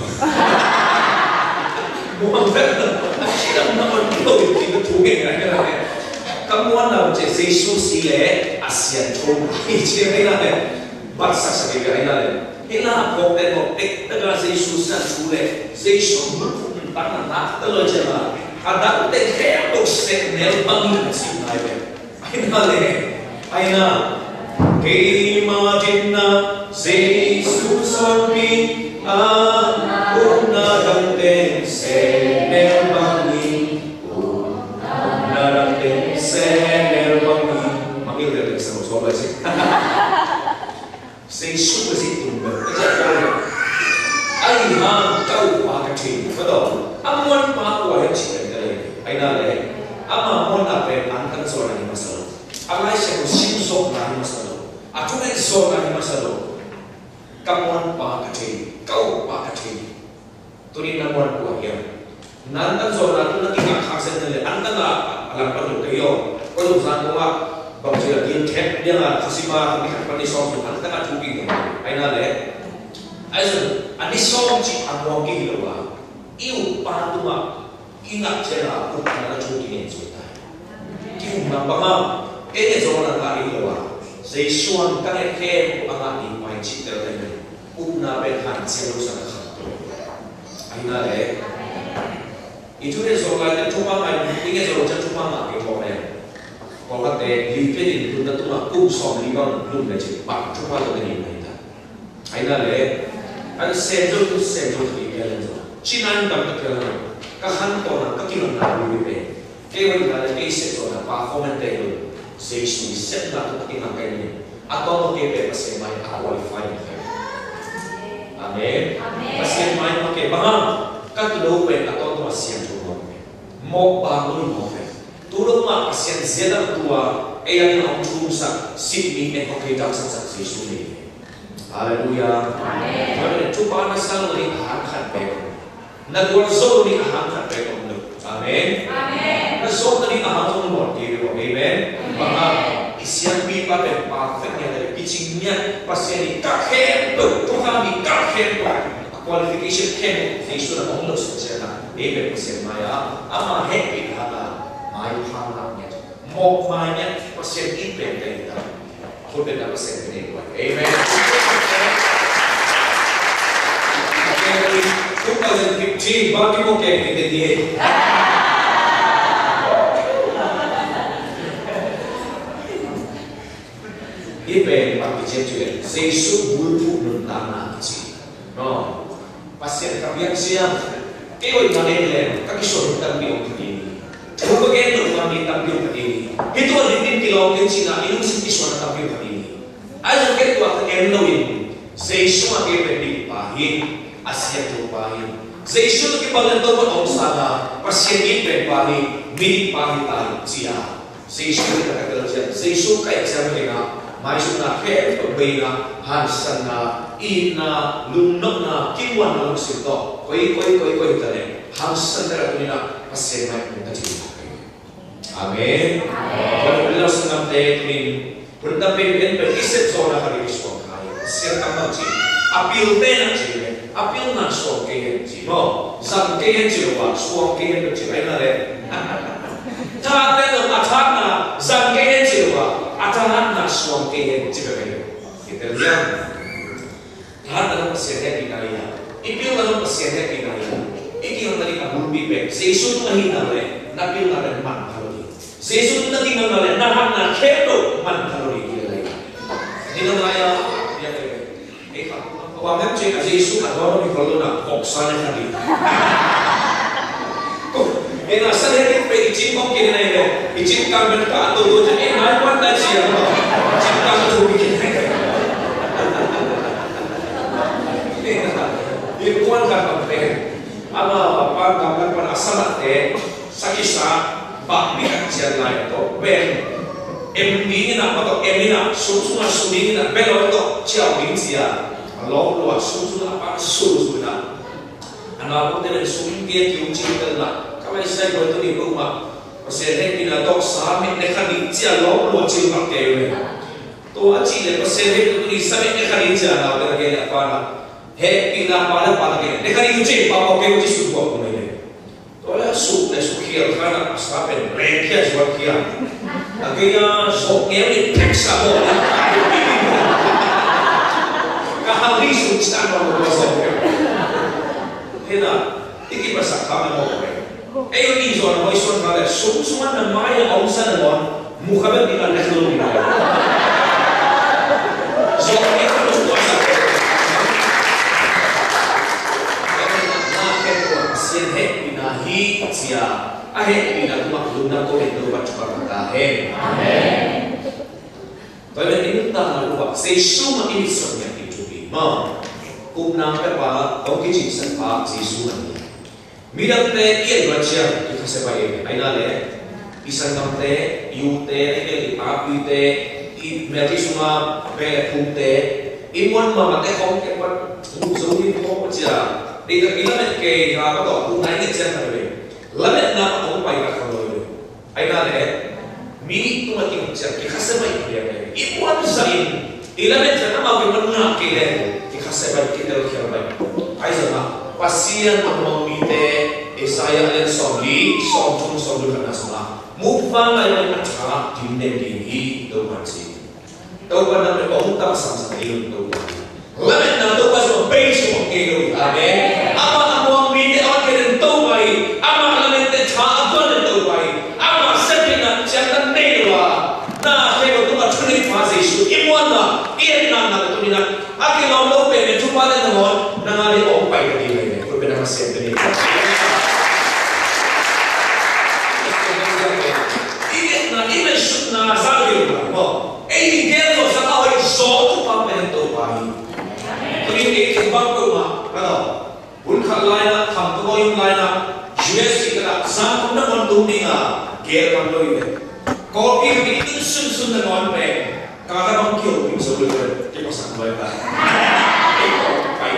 Buang ben. Asyik nak itu kita tunggu kan. Kamuan na je Jesus ile asian thong ichi ina le baksa sabi ga ina le ina ko pe mo ek daga Jesus na chule Jesus mu tan na ta lo je la ada te ke to se nel bangi si nai be ina le aina ke imagine Jesus Zomi una dante se nel bangi Senhor, manggil dia dari sana, sobat sih. Saya suka sih tu, ayah kau pakai ciri, betul. Amuan pakai yang ciri dari, ayah le, amuan apa yang angkat soal ini masalah. Alai saya simsok nani masalah, aku nak soal nani masalah. Kamuan pakai ciri, kau pakai ciri. Tuli namuan kuah ya. Nanti soal itu nanti nggak khasnya le, anda nggak alam perlu kayo. Kalau misalnya cuma bangsa dia cat dia nggak kasih mah kami kan som tu kan tengah cuci kan, aina le. Ayo, adi som cik among gitu lah. Iu paru mah ingat cera ukna na chuti ni chuta ki umang bama ene zona ka ilawa zeisuan kan ke anga ni mai chi ter le ukna ben han chelo sa kha to aina le itu ne zona le chupa mai inge zona chupa ma ke ko ne ko ka te li pe ni tu na tu ma ku som li gon lu ne chi pa chupa to ni mai ta aina le an senjo ni ke le chinan dam ta ke la kahan to na kakilon na lu be ke wai na le se to na performance te lu se shi set na to ki na kai ni ato ke pe pase mai a qualify ni amen pase mai ma ke ba ka tu do pe ato to asian to mo ba lu mo fe tu lo ma asian zeda tua e ya ni on tu sa sydney e ko ke da sa sa se su ni haleluya amen tu pa na sa ni ha khat pe nagwar zo ni ahang khat pe kom lu amen amen na zo ni ahang thong mo ti ro amen ba isian bi pa pe perfect ya de pitching nya pasien ka khem to ha mi ka khem to qualification khem ni su na ong lu su che na e pe pasien ma ya ama happy ha la mai ha la nya mo mai nya pasien in pe te ta ko pe na pasien ni ko amen 2015 bagi mo kaya hindi ipe bagi jejuan sesu bulu nun tanah kecil no pasien kabiak siang kau ingat ele kaki suruh tampil begini kau begitu kami tampil begini itu ada di kilau kecil ini mesti suara tampil begini aja kita waktu eloin sesu akan berdiri pahit Asia tu pahi, Zesu tu kita tu pun orang pasien ini pahi, milik pahi tahu sia. Zesu kita kata sia, Zesu kaya siapa lena, masuk na ke berbeza, hansana, ina, lumnokna, kiwan na sito, koi tadi, hansana tu nina pasien mai kita jadi. Amen. Kalau beliau senang teknik, berdamai dengan berisep zona hari Islam kaya, siapa macam apil tena ciri. Apil na suang kehen ciro, sam kehen ciro wa suang kehen ciro ina le. Tahan teno atahan na sam kehen ciro wa atahan na suang kehen ciro ina. Kita lihat tahan dalam persiapan kita lihat. Ipil dalam persiapan kita lihat. Iki yang tadi kabul bibe. Zesu tu mahina le, napil na le man kalori. Zesu tu tadi na le, nahan na kedo man kalori kita lihat. Ini namanya dia le. Wah cek Yesus agora me falou na boxana tadi. Ena sadar pe icin kok kini na ile. Icin kan berka atau tu je nai pan dah siapa. Icin kan tu bikin. Ini tuan kan pe. Ama apa gambar pan asal ate sakisa bak bikin siapa lain tu ben. Dingin apa tu emina susu dingin belok tu ciao dingin siapa. Kalau luar susu apa susu na, anak pun tidak susu dia diuji terlah. Kalau saya buat itu di rumah, pasien kita dok sampai nekar di jalan luar cium pakai. Tu aji le pasien itu di sampai nekar di jalan luar kerja apa na? Happy na pada pakai. Nekar di uji pakai uji susu apa ni? Tu ada susu le susu kian kerana sampai mereka jual kian. Akhirnya soknya ni teksa boleh. Kahari suci orang berdosa. Hena, iki pasal kami mau kau. Ayo ni zona mau ison kau. Semua nama yang orang sana buat muka berbicara teknologi. Zona ini terus kuasa. Nak kerja pasien binahi sia. Bina tu maklum nak kau itu baca perkata. Amen. Tapi ini tak lupa. Sesuatu ini sebenarnya. Mang, kumnam pepa, kau kecil sepa Yesus ni. Midam te ia baca kita sebagai aina le, pisang kamte, yute, ini api te, mati semua bel te, imun mama te kau kepat, Zomi kau baca. Dia kita ke apa tu? Punai ni siapa tu? Lamet nak kau pakai kalau itu. Aina le, mi tu mati baca. Kita sebagai dia. Imun zain. Ilamet jangan mau benar kira kita sebab kita lekar baik. Aizah pasien mau mite Isaiah dan Zomi som karena semua mukbang lain acara dimnegi Tuhan sih Tuhan nak berkomunikasi sama dengan Tuhan lain nak Tuhan semua base mungkin amen apa nak minta orang keren Tuhan apa lain tercah Tuhan Tuhan apa sebenarnya jangan newa nah kalau Tuhan curi fase itu imuan lah ian nak tu ni nak akhir lalu pe jumpa dengan nangali opai lagi berbeda masih ini na zalio mo ei gelo sa tao ai so tu pa men to pai to ni ke bang ko ma ano bul kha lai na tham to yum lai na us ka sa ko na mon tu ni nga ger kam lo ine ko pi bi tu sun na mon pe ka ka bang kyo bi so lo ke pa sang lai ta ei ko pai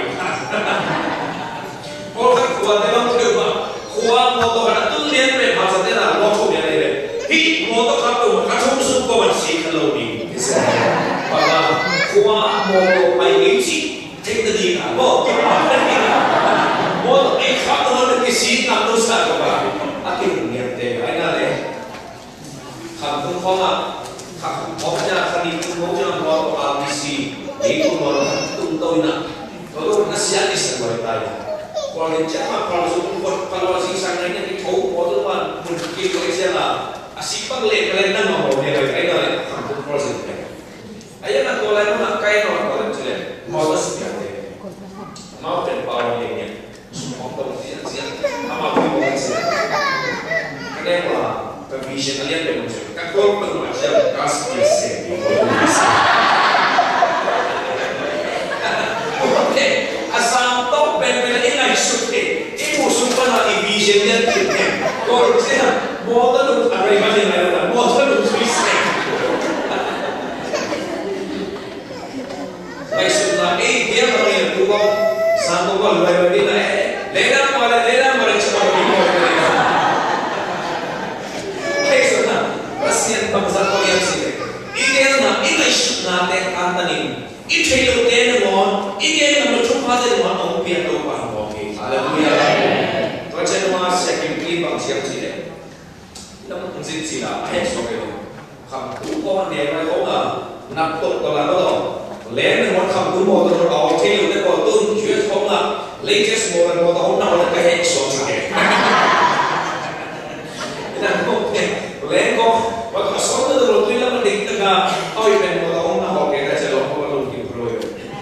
ko ka ko de bang kyo ba khwa mo to ka tu lien pe ba sa te na lo ko ne le hi mo to ka to ka chung su ko ban si ka lo ni ba ba khwa mo to pai ni chi te ta di ka mo ke pa ni mo to ai kha to ne ki si ka to sa ko ba a ki ni te ai na le kham tu kho ma kham mo ja khani tu mo ja mo to a ni si ni ko mo tu to na to lo na sia ni sa ko ta ko le cha ma ko su ko pa lo si sang ni ni ko mo to ba mun ki ko sia la asipang le na mo ne ba ai na le kham tu process ne ai na ko la na kai no ko le chile mo to si ya te mau ten pa ne ne su mo to si ya ama ko mo si kade ba pa vision ali pe mo se ka ko pa no sia ka si se okay asam to pe ina isukte imu sumpa na vision ya te ko se mo to no arai ba ne na mo to no twist Baik sudah, dia orang tu kau sanggup kau luar beri na, lena malah cuma begini. Baik sudah, pasien bangsa kau yang sini. Ini na, ini isu na teh antani. Ini cewek teh nemon, ini nama cuma ada nama orang pian tu paham okey. Haleluya. Tuan cuma sekian kali bangsa yang sini. Nama mungkin sila, ayat soal. Kamu kau ni kau nak tok kau lah kau. Lên một khẩu tu một tuần đầu thì lúc đấy còn tuần chuyên không là lấy cái số lần một tuần nào là cái hệ số này, nên không thể lên có và có số tuần đầu tuy là mình định được là tôi bên một tuần nào cái cái sẽ không có luôn kịp rồi,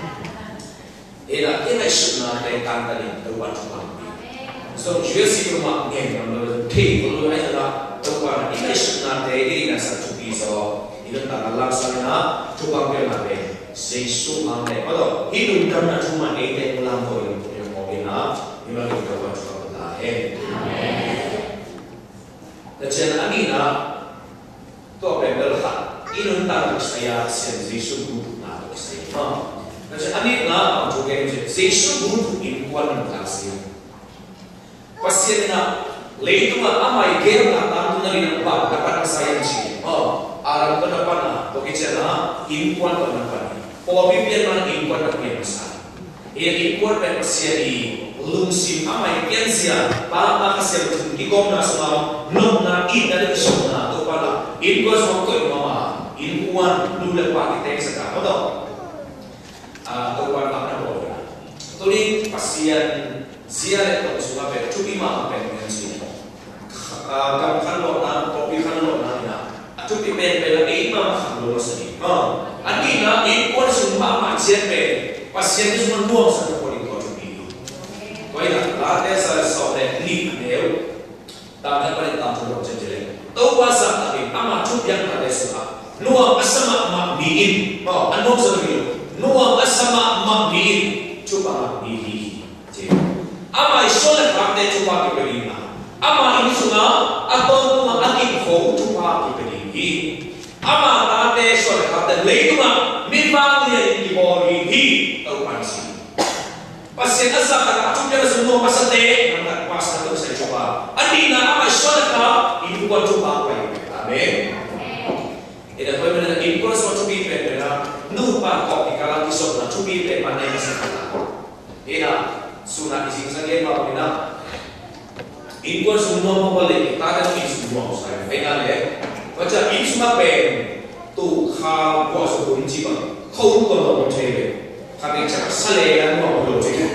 thế là cái này sự là để tăng cái điểm từ quan trọng lắm, so chuyên sĩ của mạng nghề mà thì của tôi hay là tôi quan cái này sự là để cái là sản xuất đi so, thì chúng ta làm sao nữa, chúng ta phải làm về Jesus amne ado hidup karena cuma ete melampaui yang mau bina memang kita buat kita amen dan anina to bebel ha inun ta saya sen Jesus guru na to saya dan anina juga Jesus guru impuan kasih pasienna leitu amai ger na tantu na rin ba dapat saya sini alam ko na pana to kichana impuan ko na pana Kalau pimpin mana impuan tak punya besar, impuan dan persiadi lungsim amai piansia, para hasil berjumpa nasional, nona in dari kesana tu pada impuan semua kau mama, impuan dulu lepas kita sekarang, betul? Tu pada apa boleh? Tu ni pasien ziarah tu semua ber, cuci mah pengensi, kamu kan lorna, kopi kan lorna, cuci ber imam kan lorna sendiri. Antina impuan semua macam pasien itu semua dua satu poin kau cuci. Kau ingat latih saya soal ni neu, tak dapat tahu macam jelek. Tahu pasal tapi amat cuci yang ada suka. Nuang asama makniin, anu sebegini. Nuang asama makniin, cuba makniin. Ama isolat latih cuba keberiman. Ama ini semua atau tu makin kau cuba keberiman. Ama ate soal kata leituma mimang dia di bawah ini tahu pansi. Pasien asal kata aku jangan semua pasate nak pas atau saya coba. Adina ama soal kata ini bukan coba apa ini. Amin. Ida kau mana impor semua cubi pera nupa kau dikalang kisah nak cubi pera mana yang saya kata. Ida sunat isi saja bawa bina. semua pen tu kau buat sebelum jiwa kau tu kalau mau cewek kami cakap salehan mau belum cewek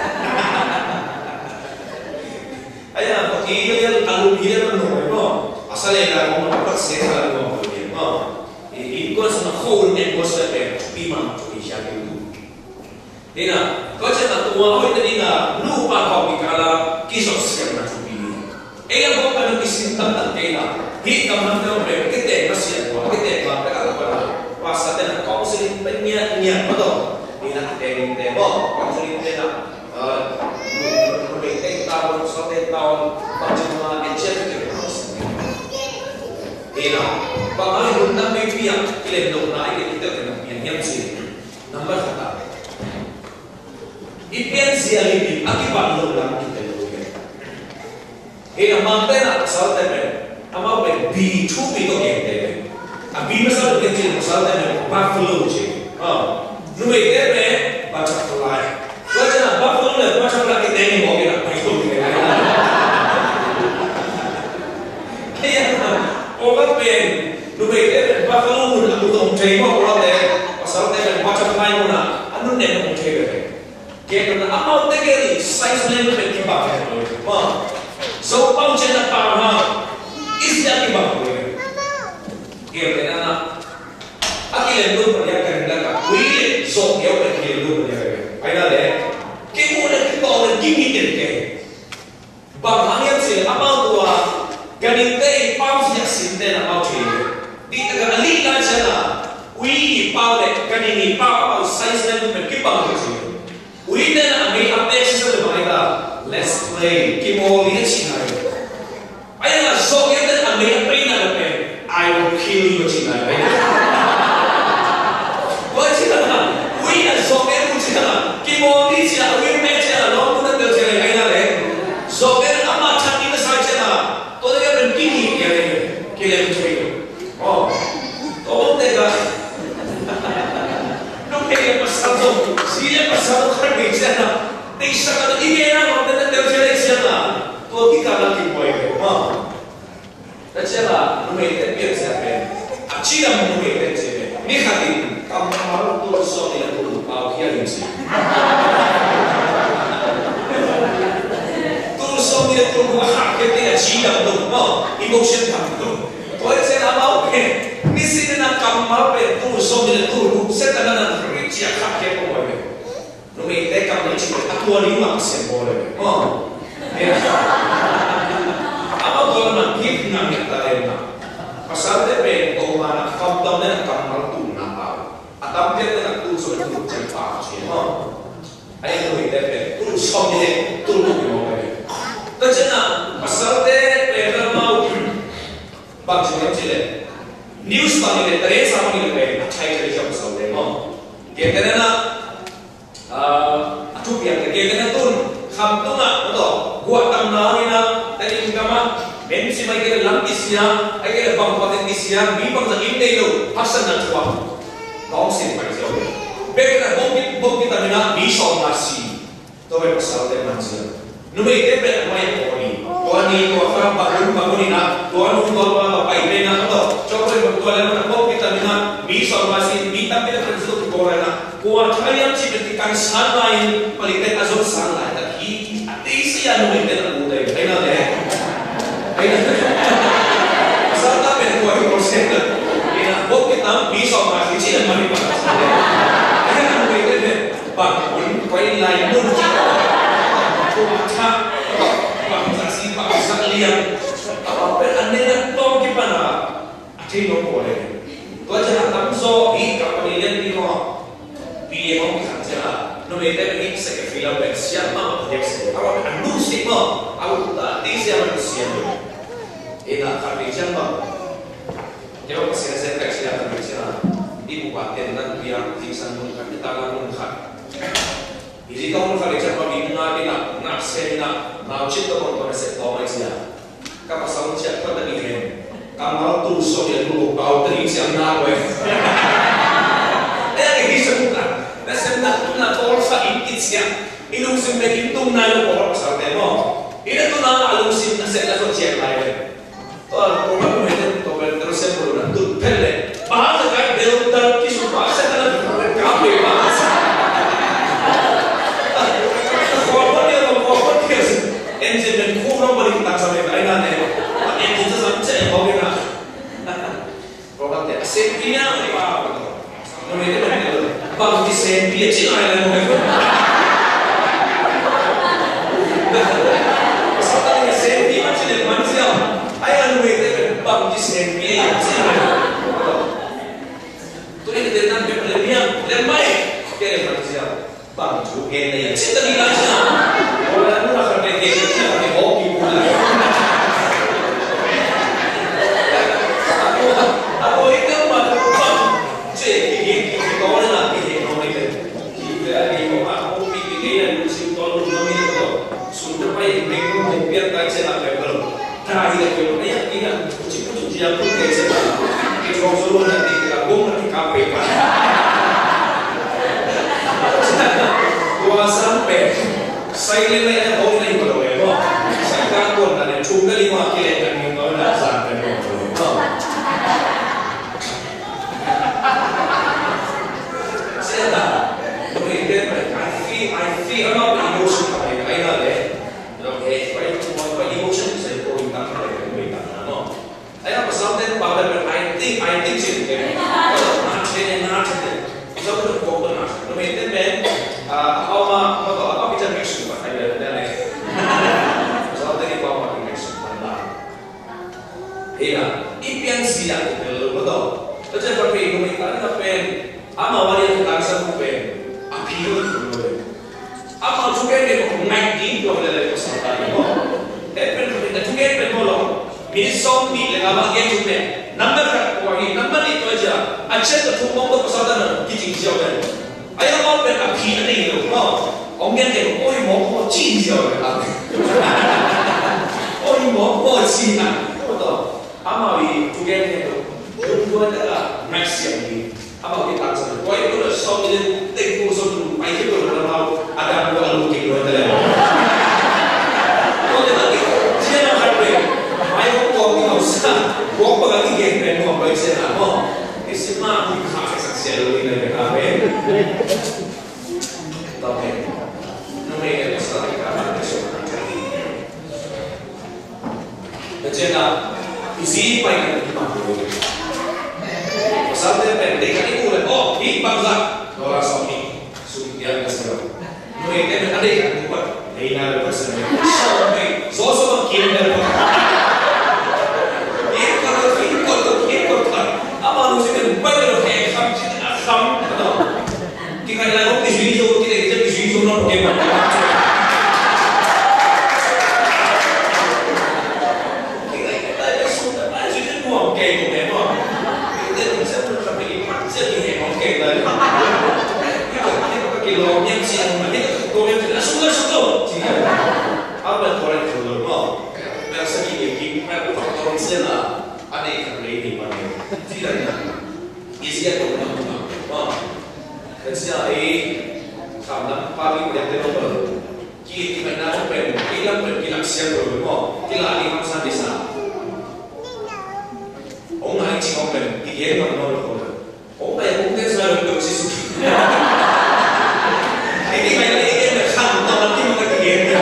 ayah bagi yang alur dia menurut no salehan mau dapat sesuatu mau belum no ini kau sama kau ni kau sudah pimang tu isya itu ina kau cakap tua kau tadi na lupa kau bikala kisah sekarang tu pilih yang kau kan kisah tentang ina hit kamar tu mereka kita masih ada kita apa apa pasal counseling penyiar betul ina kita counseling kita mereka tahun satu tahun panjang encik kita ina bagaimana kita membiak kita dok naik kita kena yang sih nombor kata ipian sialini akibat lolang kita ina mantena asal temen ama be B2 itu game a B masal kecil masal tadi buffalo je nume debe butterfly wajah buffalo le butterfly kita ini mau kita buffalo kita kayak orang pen nume debe buffalo pun aku tahu cuma orang deh masal tadi butterfly pun anu deh mau cewek kayak mana ama tegeri size lain pun kita pakai so pun jangan paham isya kibar boleh. Kerana anak, akhirnya lu perlihatkan belakang. Wih, so dia pergi lu perlihatkan. Ayah deh, kemudian kita orang gini terke. Bahannya sih apa tua? Ganite paus yang sinten apa sih? Di tengah liga sana, wih paus ganini paus size level berkibar sih. Wih dan ambil apa sih sebenarnya? Let's play. Kemudian Cina. Ayah so kita ambil perina lepas, I will kill you Cina. Wah Cina, we are so kita Cina, kita ni Cina, we match Cina, long pun ada Cina ayah leh. So kita amat cantik besar Cina, tu dia berkini dia leh, kita Cina. Oh, tu tega. Nampak dia pasal tu, sila pasal tu kerja Cina. Tidak ada ini orang orang ada Cina Cina. Tu kita lagi boleh. Macamlah, numai biar siapa? Acira numai siapa? Ni hati, kamu malu tu soal yang tu, kau kira ni sih. Tu soal yang tu, hak kita acira tu, emotion tu. Kau saya mau ke? Ni sih nak kamu malu tu soal yang tu, saya tak nak kerja hak kita boleh. Numai kamu ni cuma aku ni masih boleh. Apa kalau nak gift nak kita lena? Pasal dia pen kau mana kampung dia nak kampung tu nak tahu. Atau dia nak tu sudah tu cepat sih. Ayah tu dia pen tu soalnya tu tu mau ke? Terjadi pasal dia pen mau bangsa macam news bagi dia terus sama ni pen cai cai jam pasal dia mau. Kita nak tu biar kita nak tu kampung nak betul. Buat tanah ni nak tadi kama bensi mai kira lampisnya agar bang potensinya bibang sa inde lo hasan na tuwa kau sih pai jauh bekna bukit kita mina bisau nasi tu pasal dia manusia numai dia bermain koni tu apa baru ni nak tuan apa pai na tu coba betul na bukit kita mina bisau nasi bintang kita terus korena kuat kalian sih berikan sunlight kualitas azul sunlight tapi isi yang numai dia mudah ayah deh asal tak berkuah proses ina bok kita bisa masih cina mari pas ayah kan begitu deh bangun kau lain pun cuma bangsa si bangsa liang apa anda nak tahu gimana aja lo boleh tu aja nak tahu so ini kapan liang ni kau biar kau kerja numai dia ini sekitar film siapa projek awak anu sih mo awak tak di siapa siapa ina kerja mo jauh kesini saya kerja akan kerja di bupaten dan biar tingsan pun kita lakukan hak jadi kamu kerja mo di mana di nak sena mau cerita pun saya tahu macam apa sahaja siapa tadi kan kamu tu soal dulu kau tadi siapa nak Nasib nak tolsa ingkit siya. Ilungsim na intong na yung oras sa atin mo. Ina to na alungsim na sila so siya lain. To ang problema mo ito to pero siyempre na pelle bahasa kan belter kisu bahasa kan kape bahasa korban dia engine dan kurang balik tak sampai kainan engine tu sampai bawa kena korban dia safety-nya apa namanya bang di safety Cina yang mau soalnya safety macam ni manusia ayah namanya bang di safety tu ini dia nak berlebihan dan baik kira manusia bang juga ni cinta di aja orang tu akan berkata ni hoki pula aku itu macam bang cek ini kau nak ini kau ni kita ini kau pergi dia mesti tolong kami tu sudah baik mereka biar tak celah level dah dia tu dia cuci dia pun kerja kita selalu nanti kita nanti kafe dua sampai saya ni ada orang lain berdoa saya takut nanti cuma 5 kilo kan yang kau nak sampai saya tak I feel about the emotion I know that okay what emotion saya going down I have something about it but I think it not something problem no matter when apa kita mix apa ada dan something about mix anda ya impian siap betul betul tapi ini kita pen ama wali kita langsung pen appeal apa juga ni mengaji kalau ada kesempatan pen kita juga pen bolong ini Zomi dengan apa yang juga number wagi number itu aja aja tu ngomong kesempatan kita jauh ayah mau pen appeal ni tu ông nghe thì ôi mỏ chi rồi ôi mỏ chi à ama vì tu nghe thì chúng tôi đã là maximum đi ama cái tăng số quay tôi là sau khi tình cô số mấy cái tôi là nào ada dua lalu kilo itu lah kalau kita dia nak harus mai kau kau usah kau pergi game kau baik saya nak isi mah bukan hak saksian ini nak apa tapi namanya masalah kita sesuatu jadi isi baik kita masalah pendek ini boleh di bangsa orang Zomi sudah kasih mereka ada yang buat ini ada pasal Zomi sosok kira ikut apa manusia banyak orang ham kita lalu di sini kita di sini semua bagaimana kita ada sudah ada semua oke memang kita bisa sampai macam ini oke lah kita pakai lognya siang kita korea tidak suka apa orang itu biasa ini kita orang sana ada yang lain mana tidak isi ada orang kerja karena pagi berjaya terlalu kita nak pen kita siap berumur kita lagi masa desa orang yang cakap pen kita yang mana orang yang mungkin selalu duduk situ ini kayak ini kan tahu nanti mereka kita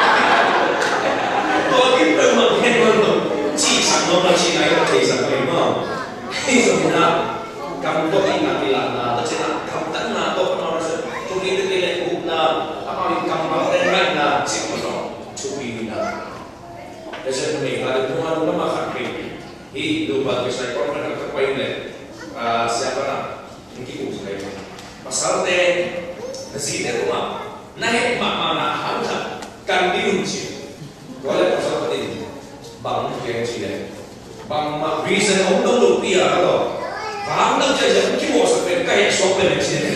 tahu kita mungkin orang cicak orang cina yang cicak memang ini sebenarnya kamu tu ingat lah tercina kamu tak nak tahu orang cumi itu dia guna apa yang kamu makan nak siapa cumi nak jadi mereka ada tuan nama kaki itu bagi saya korban terpain siapa nak mungkin saya pasal deh nasi itu mah naik mana harga kan diuji boleh pasal ini bang yang cina bang mak bisa ngomong rupiah atau bang nak jajan kios sampai kayak sopir di sini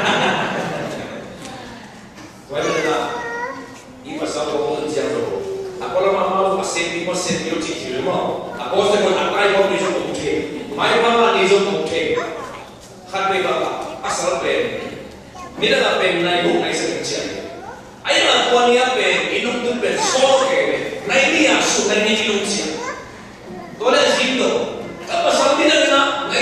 Wajiblah, ibu saya orang Indonesia tu. Aku lama malu asyik itu cici rumah. Aku sekarang nak try kau ni semua okey. Mai mama ni semua okey. Hati bapa asal pen. Ni dah pen naik bukan sekecil. Ayah tuan ni apa? Hidup tu pen sok ke. Naik ni asu naik ni hidup sih. Tolak hidup. Apa sambil dah nak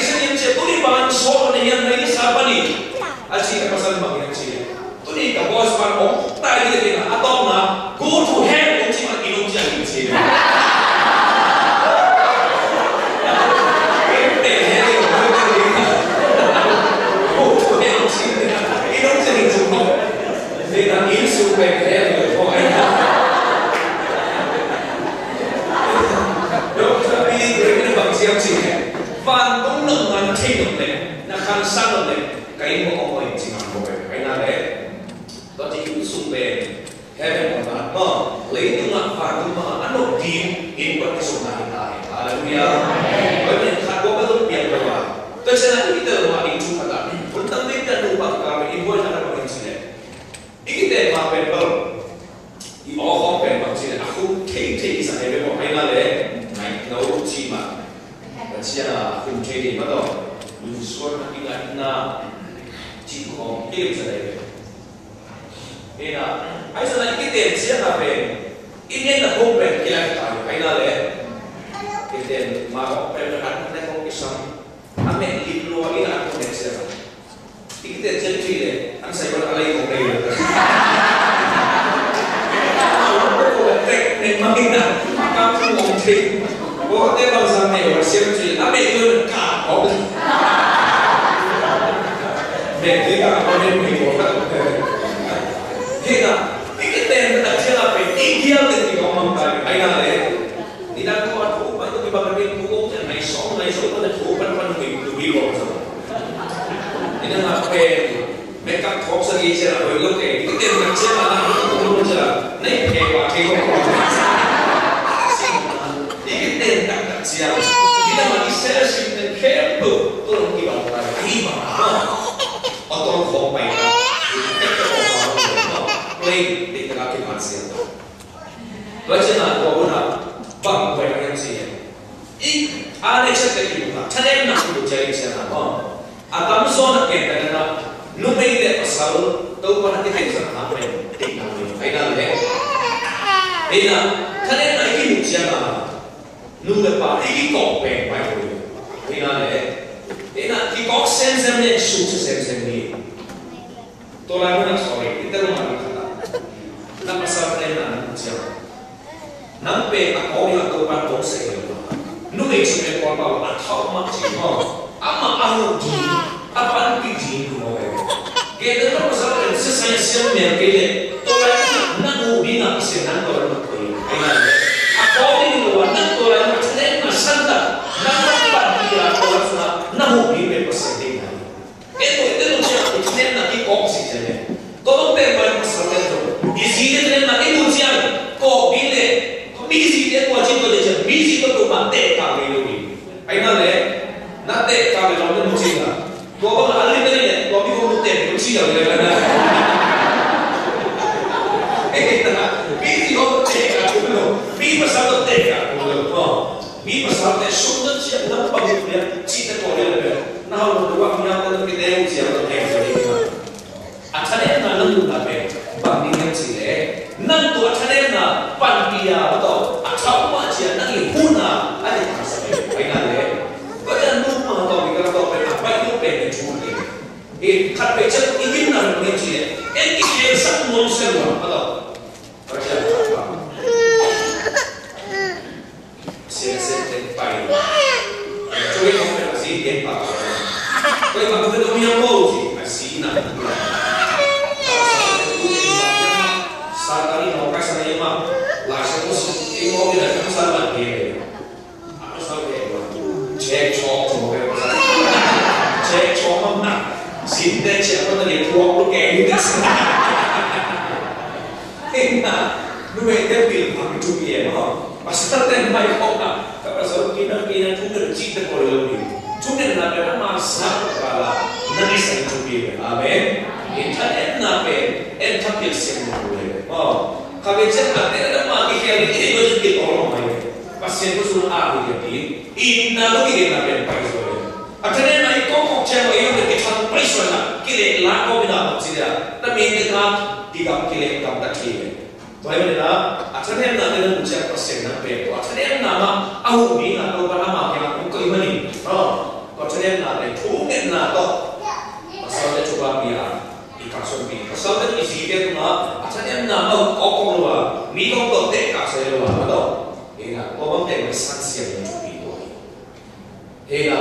fan cũng nằm nằm trên được này là khăn sang được này cái một ông ấy chỉ làm một cái nào đấy đó chỉ những xung về heaven on earth mà lấy những mặt phản nhưng mà ăn một điểm in bất kỳ số nào hiện tại hallelujah bởi vì khát có cái lúc biệt rồi mà tôi sẽ nói cái từ mà in chung thật là muốn tâm linh chân đủ bằng cả mình in vui thật là bằng gì đấy cái tên mà bên bờ thì ở không bên bằng gì đấy không thấy thấy gì hết bên cái nào đấy này nấu chi mà cái gì là không thấy gì bắt đầu mình suốt cái ngày na chỉ có cái gì đấy nên là ai sẽ nói cái tiền sẽ là về ít nhất là không về cái này phải cái nào đấy cái tiền mà họ phải là ăn cái không cái sống anh mẹ đi lo cái là không được sẽ cái tiền chân truy đấy anh sẽ có lấy không đây được nên mà cái nào cam không ổn định có cái bao giờ này ở xem truy anh mẹ luôn cả có để thấy cả con em mình có thế là cái tên đặt trên là phải ý kia thì có mong cái ai là đấy thì đang có ăn thủ mấy cái bằng cái thủ cũng thế này số có thể thủ văn mình từ bị rồi thế nên là về mấy các thóc sẽ đi sẽ là với lúc cái tên đặt trên là nó cũng luôn sẽ là này cái quả thì không có thì cái tên đặt trên thì là mình sẽ xin tên khéo được tôi không kỳ vọng là cái mà ở tôi không phải lên để các cái phản xạ vậy cho nên tôi muốn là bằng với các em gì ít anh ấy sẽ cái gì mà cho nên là tôi chơi sẽ là không tấm số là cái này là lúc mấy cái pasal tôi có cái hay rằng là phải định nào mình phải làm đấy thế là cho nên là cái mục tiêu là lúc là bảo cái cột bèn phải rồi thế là cái cột xem này sụt xem đi tôi lại muốn nói sorry kita rumah kita nak pasal lain nak siapa nampak aku yang tu pan bos saya nuai sebenarnya kau bawa atau macam ama aku di apa ni di rumah kita tu pasal lain sesuai semuanya kita tôi lại nak ubi nak sesuai nak orang tu aku ni luar nak orang macam ni nak santa nak apa dia orang sana nak ubi berpasal dia itu macam itu nak di kopi saja. Tolong pergi pasal itu. Isi dia nak itu macam kopi le. Misi dia wajib tu je. Misi tu mate kami lagi. Aina le, nate kami lalu mesti lah. Kau kalau alih dari le, kau biar mute mesti lah le. Misi kau mute kami lo. Misi pasal tu mute kami lo. Misi pasal tu sudah siap nampak dia cita kau le. Nah, kalau dua punya kalau kita usia atau jadi asalnya nanti apa? Bandingkan sih nanti asalnya pandia atau macam nanti puna ada kasar. Baiklah kalau nanti atau kalau apa itu pengen curi. Kalau macam ingin nanti sih, ini satu monster atau macam apa? Saya baik. Curi apa sih dia Kalau kamu tu punya mau sih, masih nak. Saat kali nak kasih saya mah, langsung ini mau tidak kamu salah dia. Apa salah dia? Cek cok semua yang salah. Cek cok mana? Sinta cek apa tadi? Tuak lu kayak gitu. Hingga dua itu bil pakai cuci ya, pasti tertentu baik kok nak. Kalau soal kita tu bercita kalau lebih. Cuma nak ada masa kalau nanti saya cuci, amen. Internet nak entak semua boleh. Kalau cakap ada magi kali ini tu kita orang main. Pasien tu suruh aku jadi, ini nak kita nak pakai boleh. Akhirnya nak ikut cakap itu kita pakai boleh. Kita laku bina macam tapi kita tiga kilo kita tak kilo. Tuan mana? Akhirnya nak ada macam pasien nak pakai. Akhirnya nama aku ni nak tahu nama yang aku kau ini. Kalau dia nak mungkin nak tahu pasal dia cuba biar ikan sumbi. Pasal dia isi dia tu nak, asal dia nak mau kokong luar, minum tu teh kasih luar, betul? Hina, kau mampu sanksi yang cubi tu. Hina,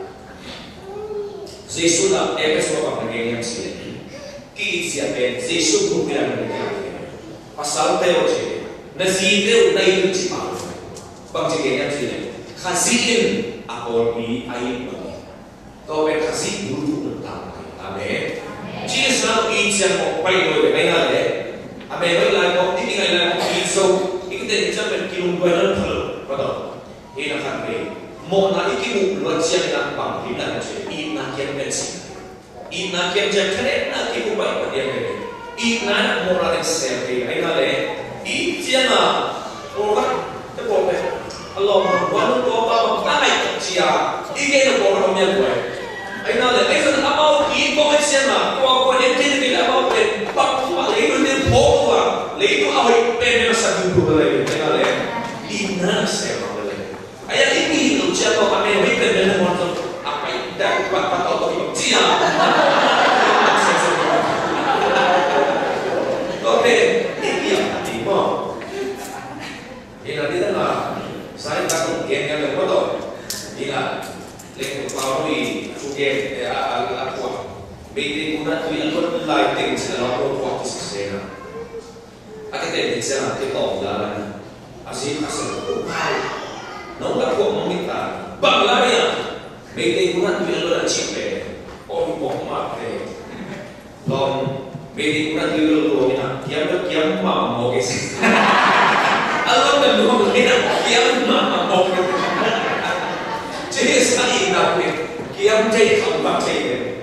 Yesus nak efes apa yang sih? Kini siapa? Yesus bukan yang mereka. Pasal dia macam, nasi dia udah itu cipta. Bangsa yang sih, khasiin apol pi ai bagi. Kau berkasih dulu tentang amen. Jika selalu ijazah mau pai doi ayah le, amen doi lah kau tinggal lah ijazah, ikut ijazah berkilung dua nol betul. Ini nak kau mau nak ikut luar siang nak bang, ini nak je, ini nak yang bensin, ini nak yang jadi nak ikut baik pada dia. Ini nak mau nak selfie ayah le, ijazah nak orang terboleh. Allah mahu tua bapa tak naik cia, ini nak orang yang buat. Ai nói là cái phần áo kỹ có cái xem mà qua đến trên cái là bao về bắt mà lấy đôi đến phố mà lấy đôi áo bên nó sang dùng đồ này cái là đi nã xem màเลยai là cái gì cũng chưa có mà mình biết bên nó muốn apa đã bắt tao tôi chia ok cái gì thì mà ini nanti lah saya takut game yang berfoto ini lek pau ni suge aku bete kuna tu yang kon live thing sila ko ko sena akete sena ke to la asim asal no la ko momita bangla ya bete kuna tu yang la chipe o ko ma te long bete kuna tu lo ni kiam ma mo ke Allah dan lo ni kiam ma mo ke jadi sekali nak kiam jadi kampak jadi,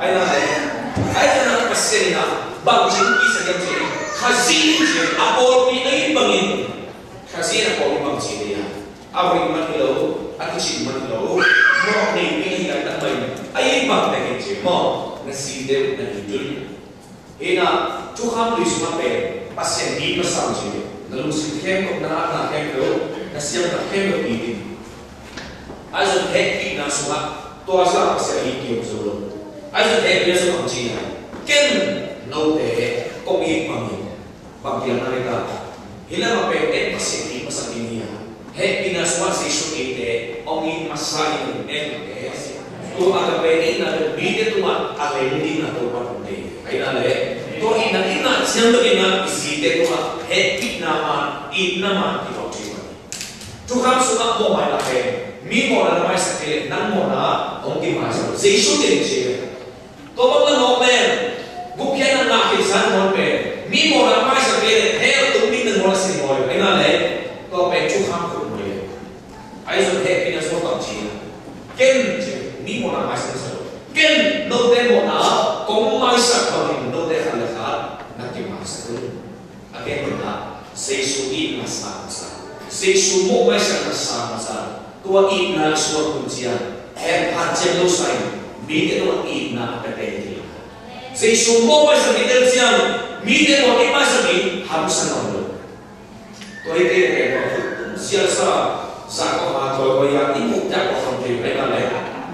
ayah pasien nak bangjin kisah kiam jadi, kasih je, apol pilih bangin, kasih apol bangjin dia, awal mati lo, atau cik mati lo, mau ni pilih yang tak main, ayah bang tak je, mau nasi dia nak hidup, ina Tuhan beri semua pasien di pasang je, lalu si kiam nak kiam lo, nasi yang nak kiam lo ini. Azo hek na suma to asa pasal iki usul. Azo hek dia suma Cina. Ken no te komi pami. Pampian mereka. Hila mape pasal ini pasal ini ya. Hek na suma si ite omi masai es. Tu ada pe ina bide tu ma ale ni na to pa te. Aina le. To ina siang to ina isi te tu ma hek ina ma ti to ti. Tuhan suma mo mai la pe. Mi mo na mai sa ke nang mo na ong ki mai sa Jesus din che to ba no men bu kya na na ke san mo pe mi mo na mai sa ke he tu mi na mo sa mo ai na le to pe chu kham ku mo ye ai so he ki na so ta chi ken che mi mo na mai sa so ken no te mo na kong mai sa ko ni no te khala kha na ki mai sa ku again na Jesus in mas sa Jesus mo mai sa sa tua ina suat kuncian, hajam losai, mide tua ina petenti. Sesuatu macam itu siang, mide tua ina macam harusan orang. Tua itu siasa sako atau yang ibu tak orang terima leh.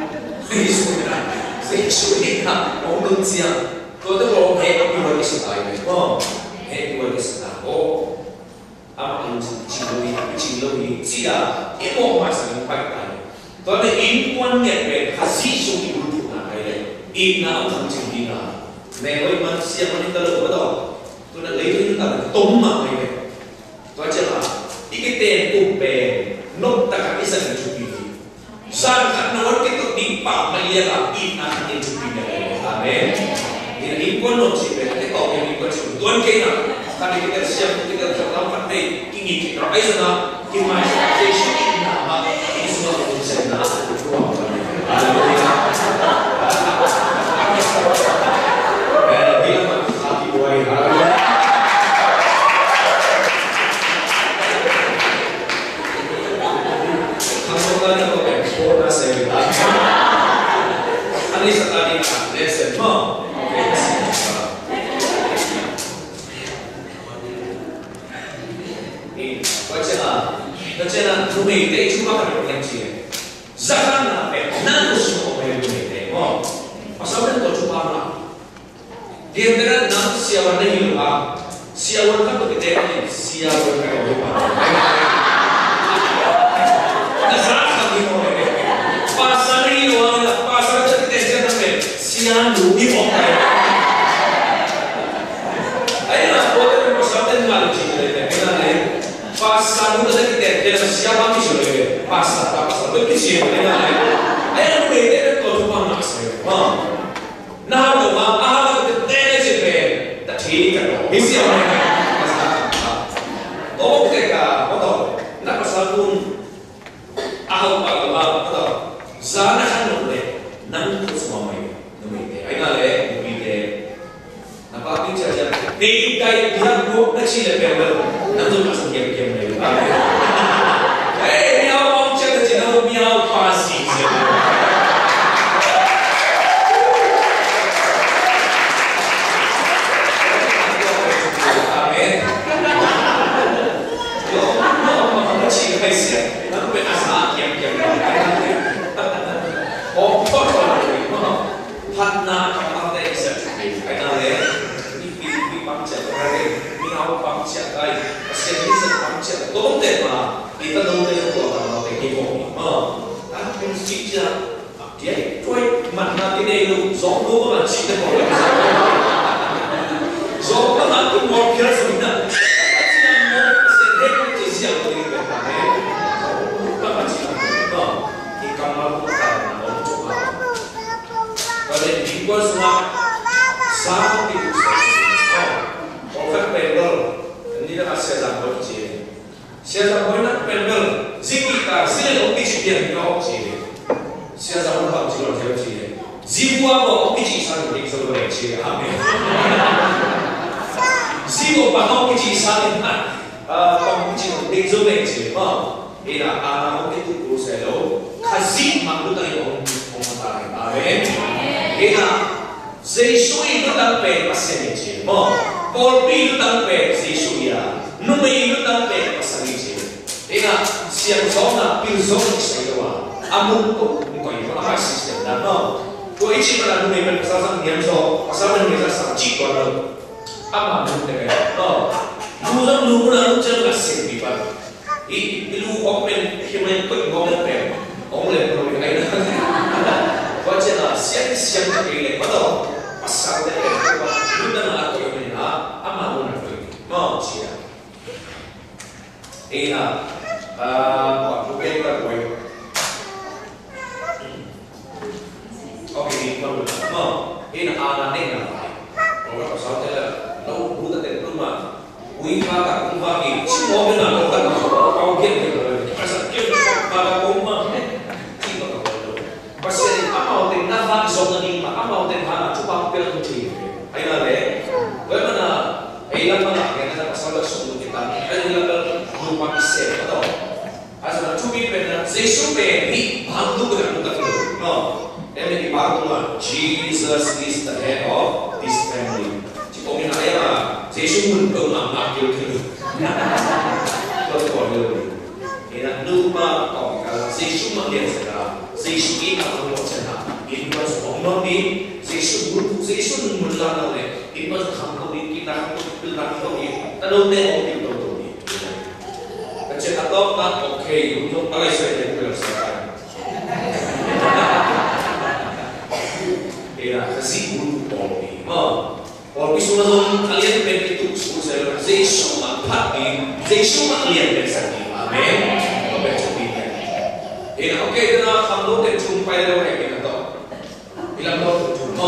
Sesuatu ina orang siang, tua itu orang hebat juga kesetai, hebat kesetai. Oh, apa yang cilomi, sia, emo masa yang baik. Tapi inpuan yang berhasil sungguh buruk nak kaya, ina orang cendina. Mewah manusia wanita lo betul. Tu nak lagi tu tak tomah kaya. Tu aja lah. Ikut umpe, nok tak bisa mencuci. Sangat nawar kita timpa melihat lah ina yang cuci dia. Amen. Ini inpuan nok sih, kita tahu yang inpuan sih. Tuan kena. Kami kita siap kita terlambat deh ingin kita aisana kita sesi ini nama ini semua urusan nama bila hati buai kamu kan aku eksplor saya ani sekali lesson mau Macam rumah itu cuma pada yang sih. Zakat nak, nak usul orang rumah itu. Pasal itu cuma nak. Dia antara nak siapa ni hilang, siapa kan tu kita ni siapa kan hilang. Zakat lagi orang. Pasal ni orang, pasal itu kita jangan sampai siapa dulu orang. Ayah boleh pasal itu malu cakap ni. Pasal itu kita siapa ni sudah pasal itu siapa ni. Hey, guy, dia group na sila pero nandun na sa game na yun. Hey, miyaw siya na siya, miyaw pasi siya. Amen. Yung mga chika siya, nandun na sa akin. O, patna kapatay sa ay natin. Minaw pangsiya kay kasi minsan pangsiya tolong deh ma kita dong deh itu orang orang kiko ah kunci dia tuai mana dia itu zong lu kan sih deh orang zong kan aku mau kira sebenarnya sih mau sedih kunci siapa yang berani apa sih di kamar kita mau coba kalau di gua semua sama itu ini dah saya jangkau je. Saya jangkau nak pendel zikita sila opi cipian kau je. Saya jangkau tak cilar cilar je. Ziwa kau opi cisan dik seluruh je. Amin. Ziwa bahau opi cisan nak kau opi cisan dik seluruh je. Ina anak opi tu Crusade kasih makhluk dari orang tarik. Amin. Ina sesuai dengan pen pasien je. Paul pi tang pe si suya nu mai lu tang pe pasang je ina siang zona pi zona sai wa amun ko ko i ma system da no ko i chi ma nu mai pe pasang niam so pasang ni sa sa chi ko no ama nu te no lu zong lu na lu chen la se pi pa i lu ko men himen ko ko na pe ong le pro ai na ko chen la siang siang ke le pa do pasang de ko lu na la ko ama una no sia ina waktu kita boy oke baru no ina ana nena orang pasal tela no buta te rumah ui maka kumbagi semua benar orang kau gen pasal gen pada kumma tiba kau pasal ama te nafak zona ni ama te hana cuba pel kunci aina le bagaimana ilang mana yang ada pasal sebelum kita ada ilang rumah isi atau asal cumi benar Yesus beri bantu dengan kita no ini dibantu Jesus is the head of this family jika kita ayah Yesus pun bermakna gitu betul ini lupa kau kalau Yesus makin segera Yesus ini kalau mau segera ini harus orang ini Yesus mulai oleh ini harus kamu kita bilang ini tahu deh orang itu ini kecil atau tak oke untukอะไรsaja yang berdasarkan ya kasih guru Polri sudah kalian begitu suruh saya Yesus mati Yesus kalian bersama amin ya oke dengan kamu dan jumpai dengan kita tahu bilang tahu cuma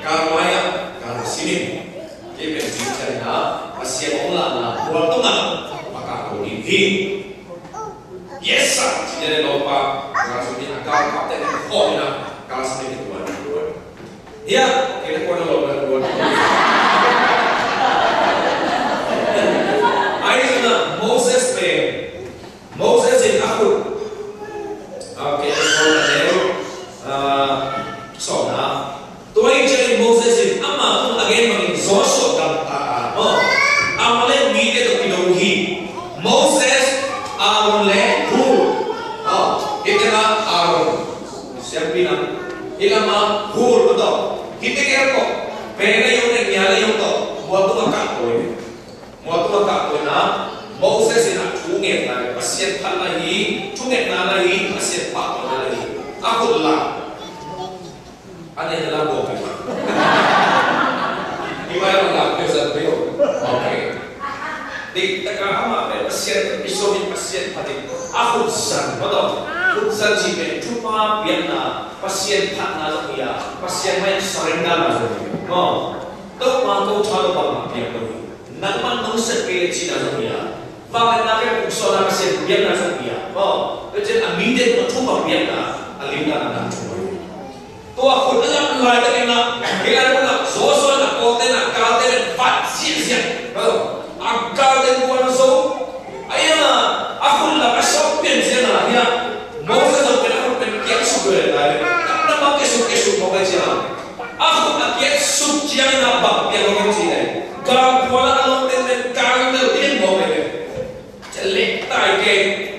Karena sini, dia berbicara, asyik orang lah, buat tungan. Yes sir, jadi lupa kalau sudah kalau kapten yang kau ni kalau sudah dua. Ya, kita kau nak dua. Ayatnya Moses in aku. Okay, so na. Tuai jadi Moses in ama tu again mungkin Joshua kata. Amale mide tu kidogi. Moses amale hul. Kita Aaron. Zelpi na. Ilama hul betul. Kita kira kok. Pernah yang nyala yang tu. Buat tu makak koi. Buat tu makak koi na. Moses ina tunget na. Pasien pan lagi. Tunget na lagi. Pasien pak na lagi. Aku lah. Ada yang dalam bawah. Gimana lah? Biasa beliau. Okay. Di tengah ama pasien episode pasien pati. Aku san, betul. San jipe cuma biarna pasien tak nak dia. Pasien main surrender lah. Tu mampu cakap apa dia boleh. Nama nungsa kiri cina dia. Bahkan nak usaha pasien biarna dia. Jadi immediate cuma biarna alimna nak cuma. Tu aku dalam lada kena. Kira pun sosok nak kote nak kalte dan pasien. Akal dan bukan so. Ayah, aku lah pasal pensiun lah ya. Moses aku pengen suka lah. Tak nak kesuk mau kerja. Aku nak kesuk jangan nampak yang orang cina. Kalau pola along dengan kalau dia mau kerja. Jelek tak ke?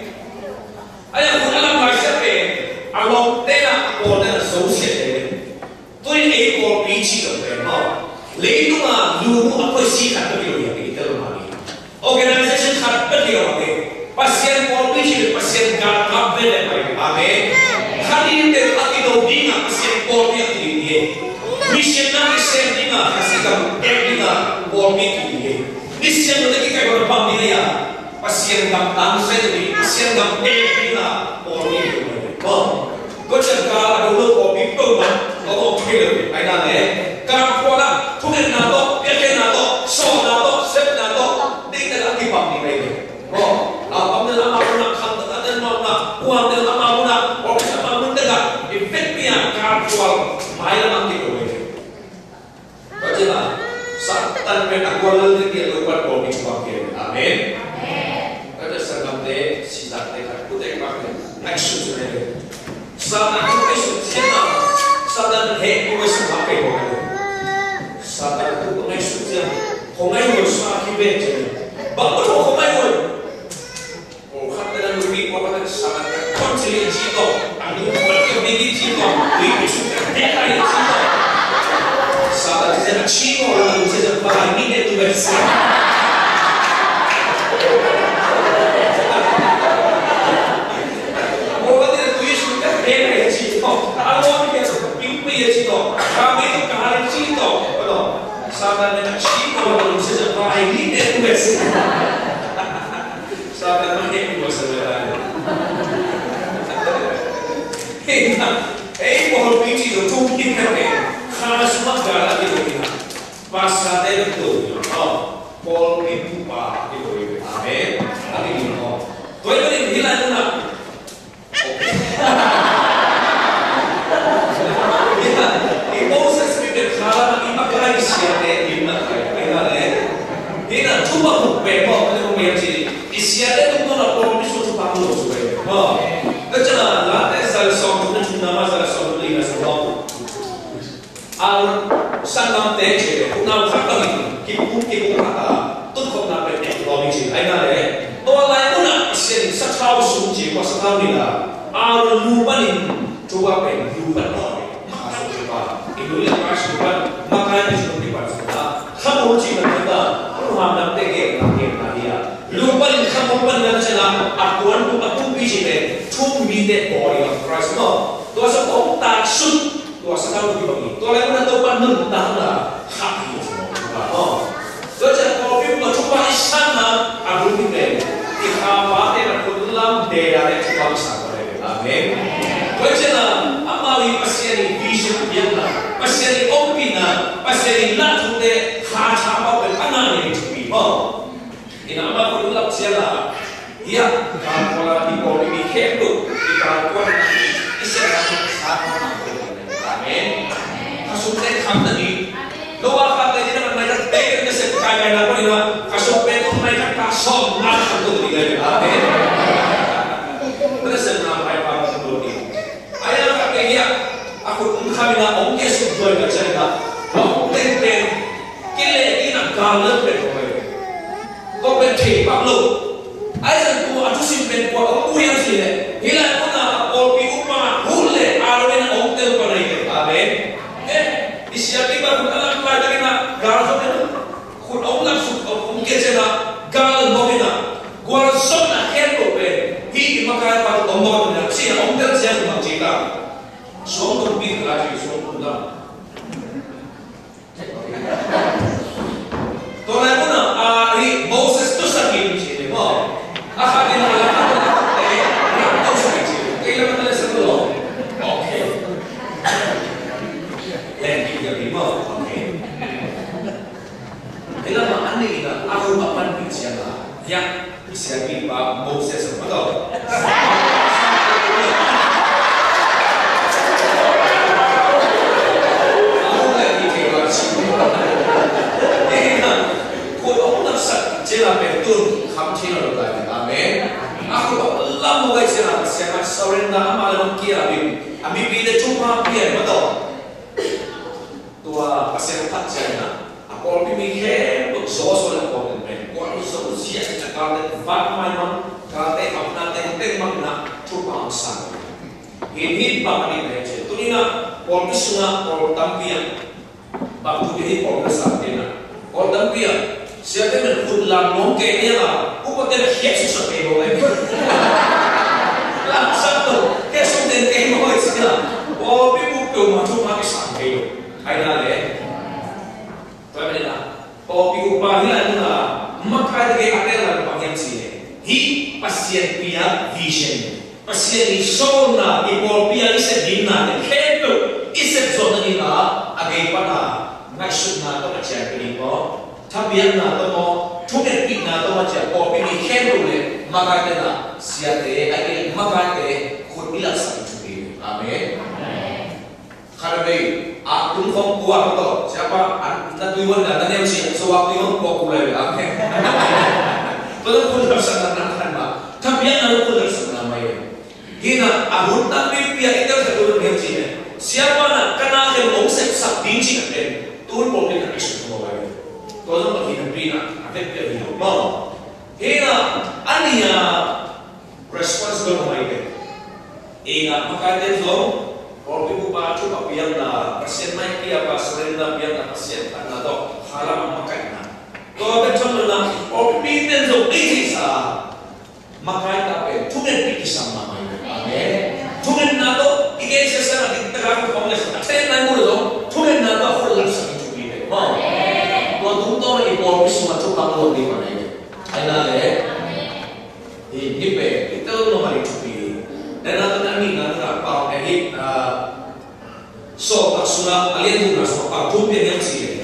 Ayah aku dalam bahasa pe. Along tena pola sosial. Tu ini ekor bici tu pe. Lepas tu lu apa sih kata dia kita rumah. Organisasi khabar dia apa? Pasien polisi, pasien gawat beda apa? Amin. Hari ini terjadi doa pasien polisi dia. Misionari sendiri kasih kamu dia polisi dia. Misi mereka kayak berapa dia? Pasien gawat sendiri, pasien gawat dia polisi dia. Kau cakap ada polisi tu kau okey, ada ni. Kalau pola, tulen nato, biar nato, so nato, sep nato. Pam ni lagi. Apa benda lama pun nak kata ada nak uang benda lama pun nak orang sama pun dengar. Efek dia kartual main nanti tu. Bagaimana? Satan mereka kuala dia lupa bom pakai. Amin. Ada sergam deh, silat deh, kutek pakai. Action sebenarnya. Satan tu esok siapa? Satan hek tu esok pakai bom. Satan tu esok siapa? Kongai esok akibat je. Bapak tu kau main pun. Oh, kata dan lebih orang sangat konsili cito. Anu buat kebiji cito. Lebih suka dia yang cito. Sahaja saya cito orang itu saya bahas ini tu bersih. Orang itu tu suka dia yang cito. Orang itu pimpi yang cito. Kami itu kahari cito. Betul. Sahaja dengan cito orang itu saya bahas ini tu bersih. Sahaja mana yang boleh sebenarnya? Pohon biji itu mungkin karena semua galak itu kita. Pasal itu, pohon biji apa itu? Amin. Tapi ini, tuh ini hilang tu nak. Moses itu kalau ini pakai siapa ini nak pakai? Ini cuma bepok itu macam isinya itu pun apa pun suatu pamu sudah. Kerana lah asal song itu cuma masalah song itu semua. Sangat teh, nak fakta itu, kita kata, tu kau nak berdebat lagi je. Ayah le, tuan lain pun nak isi satu suci, satu ni lah. Lupa ni, cuba lupa lagi. Masuk cuba, itu yang masuk cuba, makanya seperti apa? Kamu cuma kita, orang nak tegak dia. Lupa ni kamu pun nak cakap, aku biji le, cuma minta body of Christ. Tuan sekolah tak sud. Tuan sekarang begini, tuan yang nak tahu pandang tanda hak itu semua. Tuan kalau kita cuba isana, aku ni kita apa yang aku dalam daerah yang kita bisa berada. Amin. Tuan jangan amali pasien vision biarlah, pasien opina, pasien nak tunde hak apa pun anak yang cuci. Ini apa aku dalam siapa? hiya kalau di bawah ini kendo di kawan istilahnya sama amin kasutnya kam tadi doa kata ini mereka teker kaya apa ini kasutnya itu mereka kasut nak itu tidak amin terus nama apa itu ayah kata hiya aku kami nak ongkir sudah bercerita bahwa tentang kile ini nak galau berkomen kau bercerita lu ayah tu aku simpen kuat aku yang sini hilang pun nak kopi upah hulle arwin ongkir pada itu amin disiapkan baru anak pelajar nak galau itu kun orang suka ongkir sana galau bagaimana gua sana hero ber hi makan pada tombol nak sih ongkir siapa nak cerita soal tu lagi soal tu dah Tolong pun hari Moses tu sakit macam ni, mau? Hari ni malam tu sakit. Kita mana sebelum? Okay. Thank you jadi mau. Okay. Kita mana ni kita aku bapan bicara yang siapa Moses betul? Cina betul ham cina lokai, amin. Aku lama guys cina, siapa saudara amal mungkin abi bila cuma biar betul. Tua pasien tak cina, aku lebih mikir untuk soal aku ni, aku soal siapa cakap dan fat mana, kata apa nanti mana cuma sang. Ini bapa ni macam tu ni nak, kalau sungai, kalau tampian, bapa tu ini kalau kesana, kalau tampian. Siapa yang berpulang mungkin dia lah, aku tak Yesus seperti itu lagi. Langsung tu, Yesus dan kemo itu lah. Oh, ibu tu macam mana sampai itu? Ayah le, tu apa dia? Oh, ibu bahagia tu lah. Maka dia ada dalam bagian sini. Hi pasien pia vision, pasien ni sona, ibu pia isep dina, kento isep zona ni lah. Agai pada maksud na tu macam ni po. Tapi na to mo thuket pi na to macha ko pi ni khen le maga te na sia te ai maga te khut ila sa chu amen kharabe a tum khom kuwa to siapa na tuiwan na ne si so wa tuiwan ko ku le amen to ko da sa na kan ba tapi na ko da sa na mai hina a hun ta pi pi ita sa ko ne si siapa na kana ke ong se sa ding chi ne tu ko ne ka isu ko ba Kalau kita bina, apa yang kita mau? Hina, ania responsible mereka. Ingat makanya tu, kalau ibu bapa cuba biar na pasien mai dia apa selain biar na pasien karena tu haram makanya. Kalau betul na, kalau pinten tu ini sah, makanya apa? Tulen pergi sama mereka. Amen. Tulen na tu, ini sesuatu yang kita lakukan kompleks. Saya nak mula tu, tulen na tu full langsung itu kita. Mau? Kalau tuh lagi polisi semua cukup kalau di mana ini, ada le, ini pe, itu nomor itu dan nanti kami nanti apa ini, so maksudnya kalian tuh nggak apa tuh yang sih,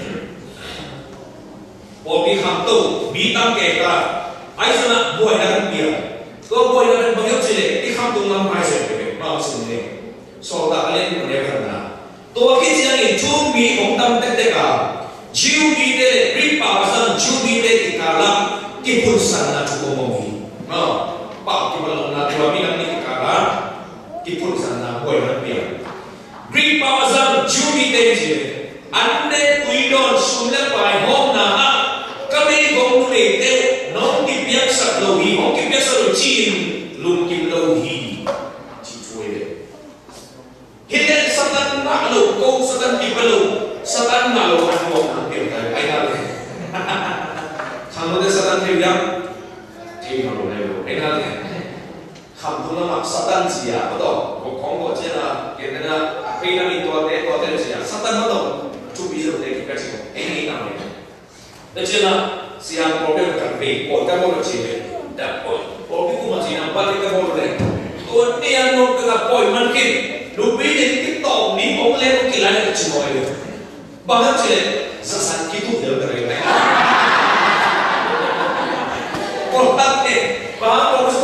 polisi hamtu, bintang kita, ayo sana buat dan biar, kalau buat dan bagaimana sih, di hamtu nggak masih deh, maksudnya, so kalian mendengar na, tuh kita yang cumi om teteka. Jiu di dele, ripa pasal jiu di dele kala kipulsan na cukup mogi. Pak kipul na dua bilang ni kala kipulsan na boy na biar. Ripa pasal jiu di dele je. Ande kuidon sumle pai hom na ha. Kami gomule te non kipiak sa lohi, hom kipiak sa lucin, lum kip lohi. Cituwe. Hilang satan nak lo, kau satan kipelu. Satan malu kan mau hampir dari ayat. Kamu deh satan tiang, tiang malu lego. Ayat. Kamu tuh nama satan siapa betul? Kau cina, kita na apa yang itu ada siapa? Satan betul. Cubi seperti kita sih. Ini namanya. Dan cina siang problem kerja, orang mau cina. Dan orang itu masih nampak kita mau deh. Tuan dia mau ke apa? Mungkin lebih dari kita ni orang lain kilan itu cuma itu. Bahkan sih, sesaat itu dia berkata, kalau tak bahkan kalau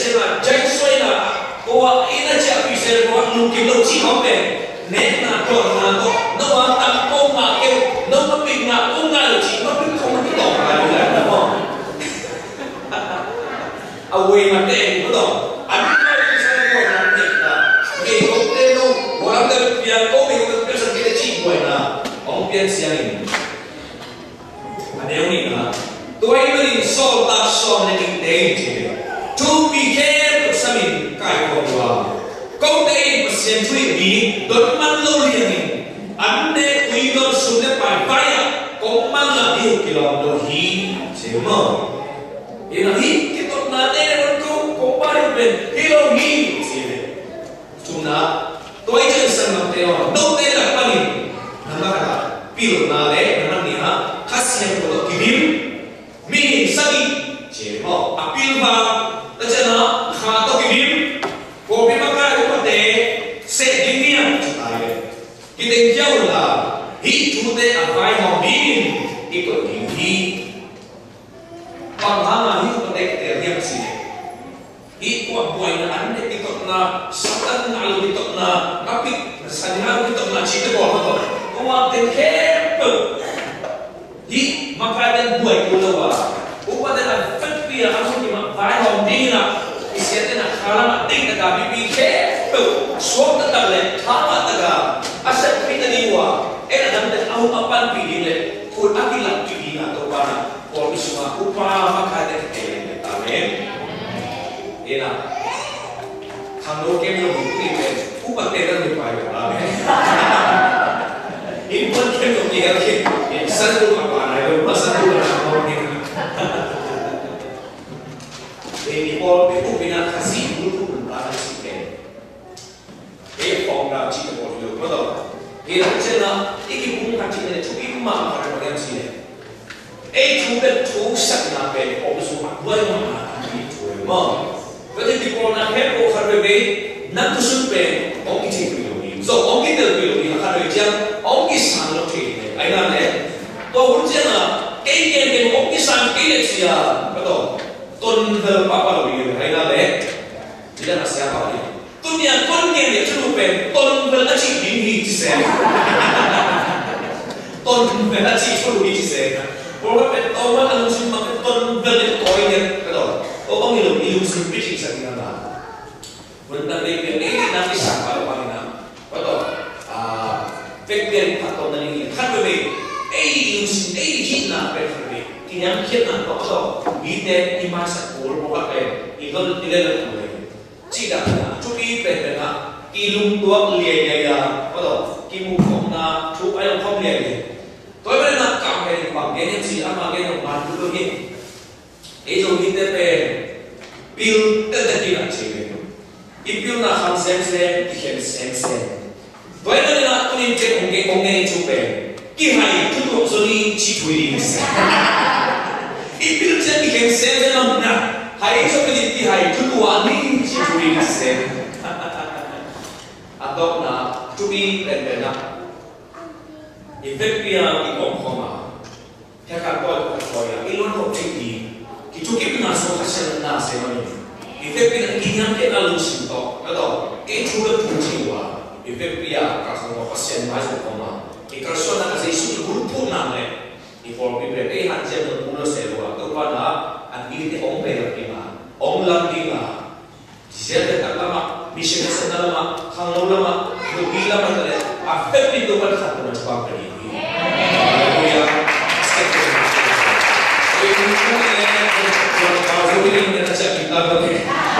xem là trái xoay là cô ý là chả bị xe cô lục kiếm đầu chi không về nét là còn là nó mà tăng cô mà kêu nó mà bị ngã cô ngã đầu chi nó cũng không có cái đỏ là đúng không? Away mà đây đúng không? Anh nói cái sao cô làm việc là vì ông đây đâu cô làm được việc cô mình cũng biết rằng cái gì quay là ông biết xem gì anh em nghĩ là tôi mới solve that solve những cái gì to be careful sa mình cái của câu đây mà xem chui đi đôi mắt lâu liền anh để quý don xuống để bài bài cũng mang là điều kỳ lạ đồ hi sẽ mở ini là hi kita nak ada ko bao nhiêu bên kilo hi gì đấy chúng ta tôi chơi sân ngọc teo đâu đây là bao nhiêu nằm ở pil na đấy nằm đi ha khát xem của cái bìm mình sao đi chế mở pil vào đó cho nó khá to cái bìm cô biết mắc cái cũng để sẽ đi miệng chúng ta đấy cái tiếng kêu là hi chúng ta ở vai họ bìm cái của hi còn hả mà hi của đây cái tiếng gì hi của buổi là anh để cái tục là sát tận nào cái tục là các cái sản phẩm cái tục là chỉ cái bỏ thôi cũng là tiếng kép hi mà phải đến buổi của lâu à cũng có thể là phân biệt anh không chỉ mà vai họ đi là cái xe tên là khá là tinh là cả bị kép xuống tất cả lên khá là tất cả asal kita đi qua em là đang đến ông apan bị đi lên thôi anh đi làm chuyện gì là tôi qua là còn cái số mà upa mà khai đến cái này amen em là thằng đó kem nó bị cái này upa tên nó bị phải amen em vẫn kem nó bị cái này em sẵn luôn mà qua này rồi mà sẵn luôn là không nghe em Paul bị upa na kasi dulu pun berada di sini em phong ra chỉ có một điều bắt đầu thì là trên là cái vùng phát triển này chú ý mà phải có cái gì này ấy chú biết chú sắc là về ông số mặt với mà đi chú mà vậy thì cô là hết cô phải về nắm tu sửa về ông cái gì cũng được rồi ông cái điều cũng được là phải chăng ông cái sản lượng thì này anh là tôi muốn chăng là cái ông cái sản cái là gì à bắt đầu tuần về papa rồi anh là đấy chỉ là sao vậy dunia con nghe để cho về tôn về là chỉ hình hình chỉ xem tôn về là chỉ cho hình chỉ xem rồi cái tôn là nó chỉ mà cái tôn về để coi nhé cái đó ông nghĩ là illusion biết chỉ sao như nào vấn đề về cái này là cái sản phẩm của anh nào bắt đầu việc tiền phát tôn là như thế khác với illusion gì là về phần thì nhắm khiết là có đâu biết đến iman sắc của một cái iman thì đây là gì chỉ là chú ý về là kỳ lung tuộc liền này bắt đầu kỳ mù không là chú ai không liền tôi mới là cảm thấy bằng cái những gì mà cái đồng bàn của tôi nghĩ ấy rồi đi tới về bill tất cả kỳ là chỉ về cái bill là hàng xem thì hiện xem tôi nói là tôi nhìn thấy ông nghe chú về cái hay chú không rồi đi chỉ thôi đi cái bill trên thì hiện xem là nè hãy cho cái gì hãy chú tua đi chỉ chú đi xem atau na chú đi đến bên nào effect kia cái công không à theo các coi cái luôn không chịu đi cái chú kiếm na số phát sinh na xem mà effect kia cái nhắm cái là luôn sinh to cái đó cái chú được chú chịu à effect kia các số phát sinh mai số không à cái cái số là cái gì số group phun nào này cái form cái cái hạn chế nó cũng nó sẽ là tôi qua đó anh đi thì ông về được cái mà ông làm cái mà sẽ được các lama mission sẽ là lama khang lâu lama được đi lama cái affect đi tôi vẫn khát nó cho bạn cái gì hallelujah tôi cũng nghe vào rồi đi nên sẽ kita bagi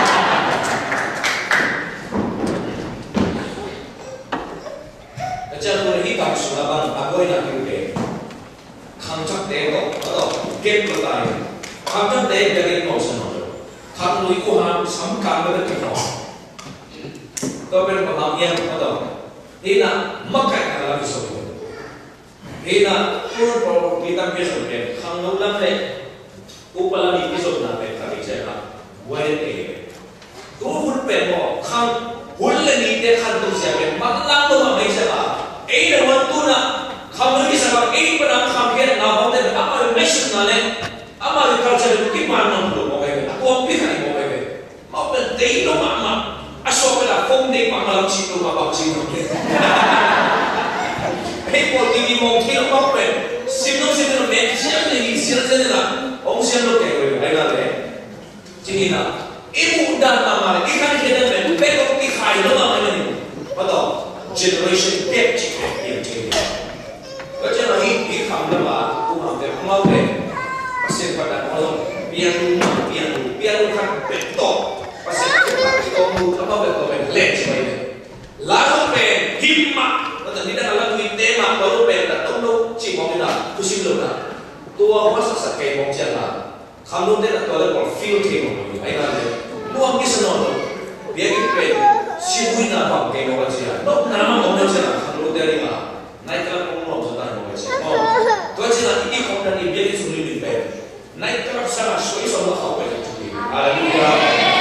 acha tôi đi gặp số là bạn tôi là cái gì khang chắc thế đó đó game của tài khang chắc thế cái cái màu sơn khang nuôi của hắn sắm cam với cái đó tôi bên của hắn em bắt đầu thế là mất cái là cái số thế là tôi bảo kita biết rồi đấy khang lâu lắm đấy cũng là đi cái số nào đấy phải chơi là quay cái tôi muốn về bỏ khang muốn lên đi để khang tôi sẽ về mất lắm tôi mà mấy sẽ là ấy là vấn tôi là khang nói cái sao ấy bên anh khang kia nào vấn đề là apa mission nào lên apa culture cái mà nó được một cái tôi không biết cái một cái mà bên Oke. Hei, kalau tinggi mau kira apa? Sino men siapa yang siapa lah? Orang siapa kayak gue, ayo lah. Jadi nak, ibu dan mama, ikan kita men, bekok ikai lo mama ini, betul? Generation gap juga yang jadi. Kerja lagi ikan lama, umam mau pasien pada orang biar kan betul. Pasien kamu apa betul leh cuma ini. Lalu himmat, betul tidak lalu tema kalau tak tahu cuma kita kusim lo nak. Tua masa sakai mau jalan, kamu tidak tahu kalau feel tema ini, ayo lah. Luang kisah nol, biar kita sibuin apa kayak mau jalan. No nama mau jalan, kamu dari mana? Naik kelas mau jalan mau jalan. Tua jalan ini kamu dari biar itu lebih baik. Naik kelas sana, soalnya sama kau yang cuci. Alhamdulillah.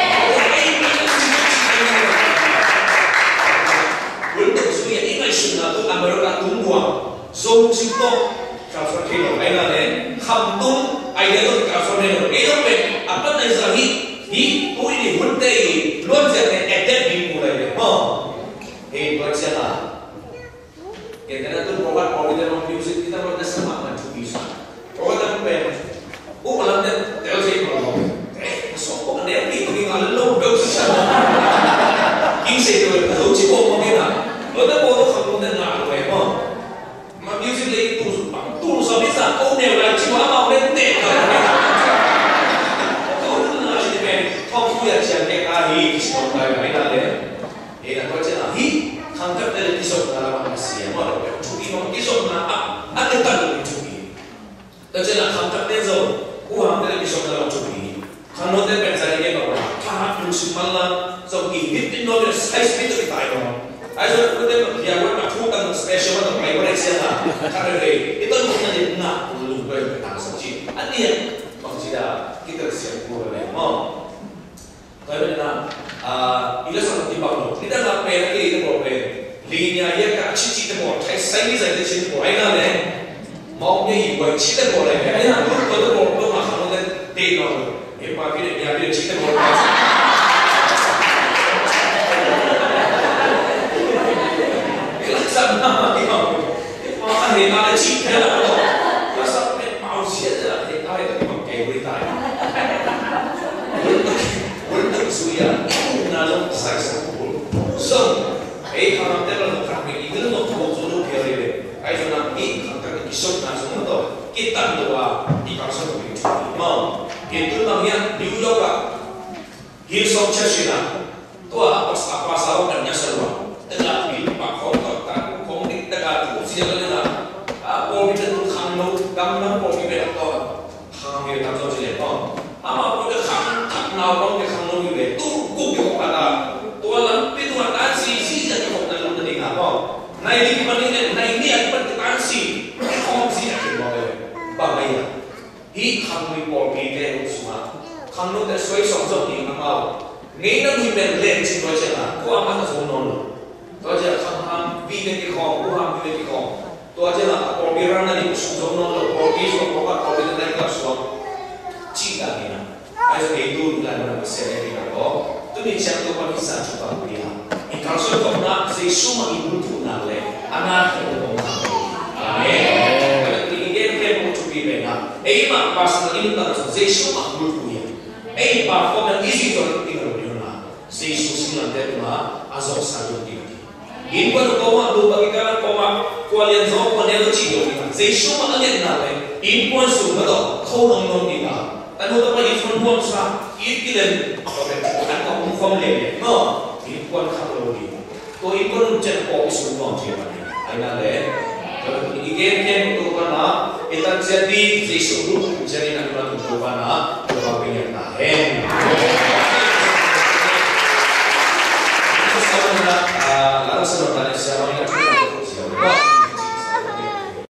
Untuk sebagai ingat sunnah tu Amerika tungguan, Zomi itu transfer kilo, aina le, hamtung, idea tu transfer kilo. Itu apa nih lagi? Di tu ini bunte ini, luar biasa adapt di mulai le. Luar biasa. Kita tu program music kita boleh sama macam bisa. Program malam ni terus ikut. So, kau ni itu kita lalu berusaha. Ini tu cipok mungkin lah. Ada bodoh kamu dan nak apa? Music lagi tu sabisa kau ni lagi cuma mau bente. Kau tu nak jadi ben, kau tu yang cakap ahi kisah kau ni ada. Nak baca ahi, kantor dari kisah dalam manusia. Malah cuci mau kisah nak ada tak cuci. Baca nak kantor dari uang dari kisah dalam cuci. Kalau dia pensar ini bahawa kahak musimala Zomi hitin dolar size itu kita itu. Ayo kita biarkan maklukan spesial atau prioritas lah. Karena itu bukan jadi nak belum bertang saja. Artinya maksudnya kita siap boleh mau. Tapi mana ini sangat timbang. Kita nak pergi itu boleh. Linia ia kan cici itu boleh. Saya ini saya cici boleh. Ayo deh. Maunya ibu cici boleh. Ayo betul betul makan dan teh. Pakai dia biar cerita boleh. Kelaksan nama dia. Makan dia ada cerita lah. Kelaksan mau siapa dia itu pakai berita. Untuk suya, nalar saya sebut. So, kalau kita kami itu nak buat biar dia. Ayo nak kita isok langsung tu. Kita doa di kawasan itu. Mau. Itu namanya diulang. Hilsong Cheshire. Tua apa sahaja dan nyasarwa. Tetapi pak kau tak komunik tegak tu siapa lagi. Polisi itu kamno, kamno polisi betul. Kami tak tahu siapa. Ama polisi kamno orang kamno itu tu kukuk pada. Tua lampi tu ada si jadi kau tak lalu tadi apa. Naik di mana ni? Naik ni aku bertansi. Kau si aku boleh. Bangaya. Hi kami polisi itu semua. Kami tu sesuai sosok ni apa. Ngay na women led si Roger na, ko ang mata sa unon. Roger, ang bigat ikaw, ang bigat ikaw. Roger na, porbiran na ni Kusong unon, porbiso, porbiran na ni Kusong. Cita nila. Ay sa ito, nila na masaya nila ko. Tuni siya ito pa isa sa pagkulihan. Ikaw sa ito na, sa isu mag-ibuto na le, anak ko na Amen. Kaya tinigyan kayo mo chupibe na, eh pas na inutan sa isu mag-ibuto yan. Eh performance easy to tinggal. Jesus nanti mah azab satu tinggi. Ini pun kau bagi kalian kalian jauh pandai kecil kita. Jesus mana yang nalar? Ini pun sudah kau nong kita. Tapi untuk apa ini pun sah? Ini kalian kau confirm lagi. No, ini pun kalau ini. Kau ini pun jangan kau semua macam ni. Aina le. Kalau ini game untuk mana? Kita jadi Jesus jadi nak untuk mana? Kita pengen tahan.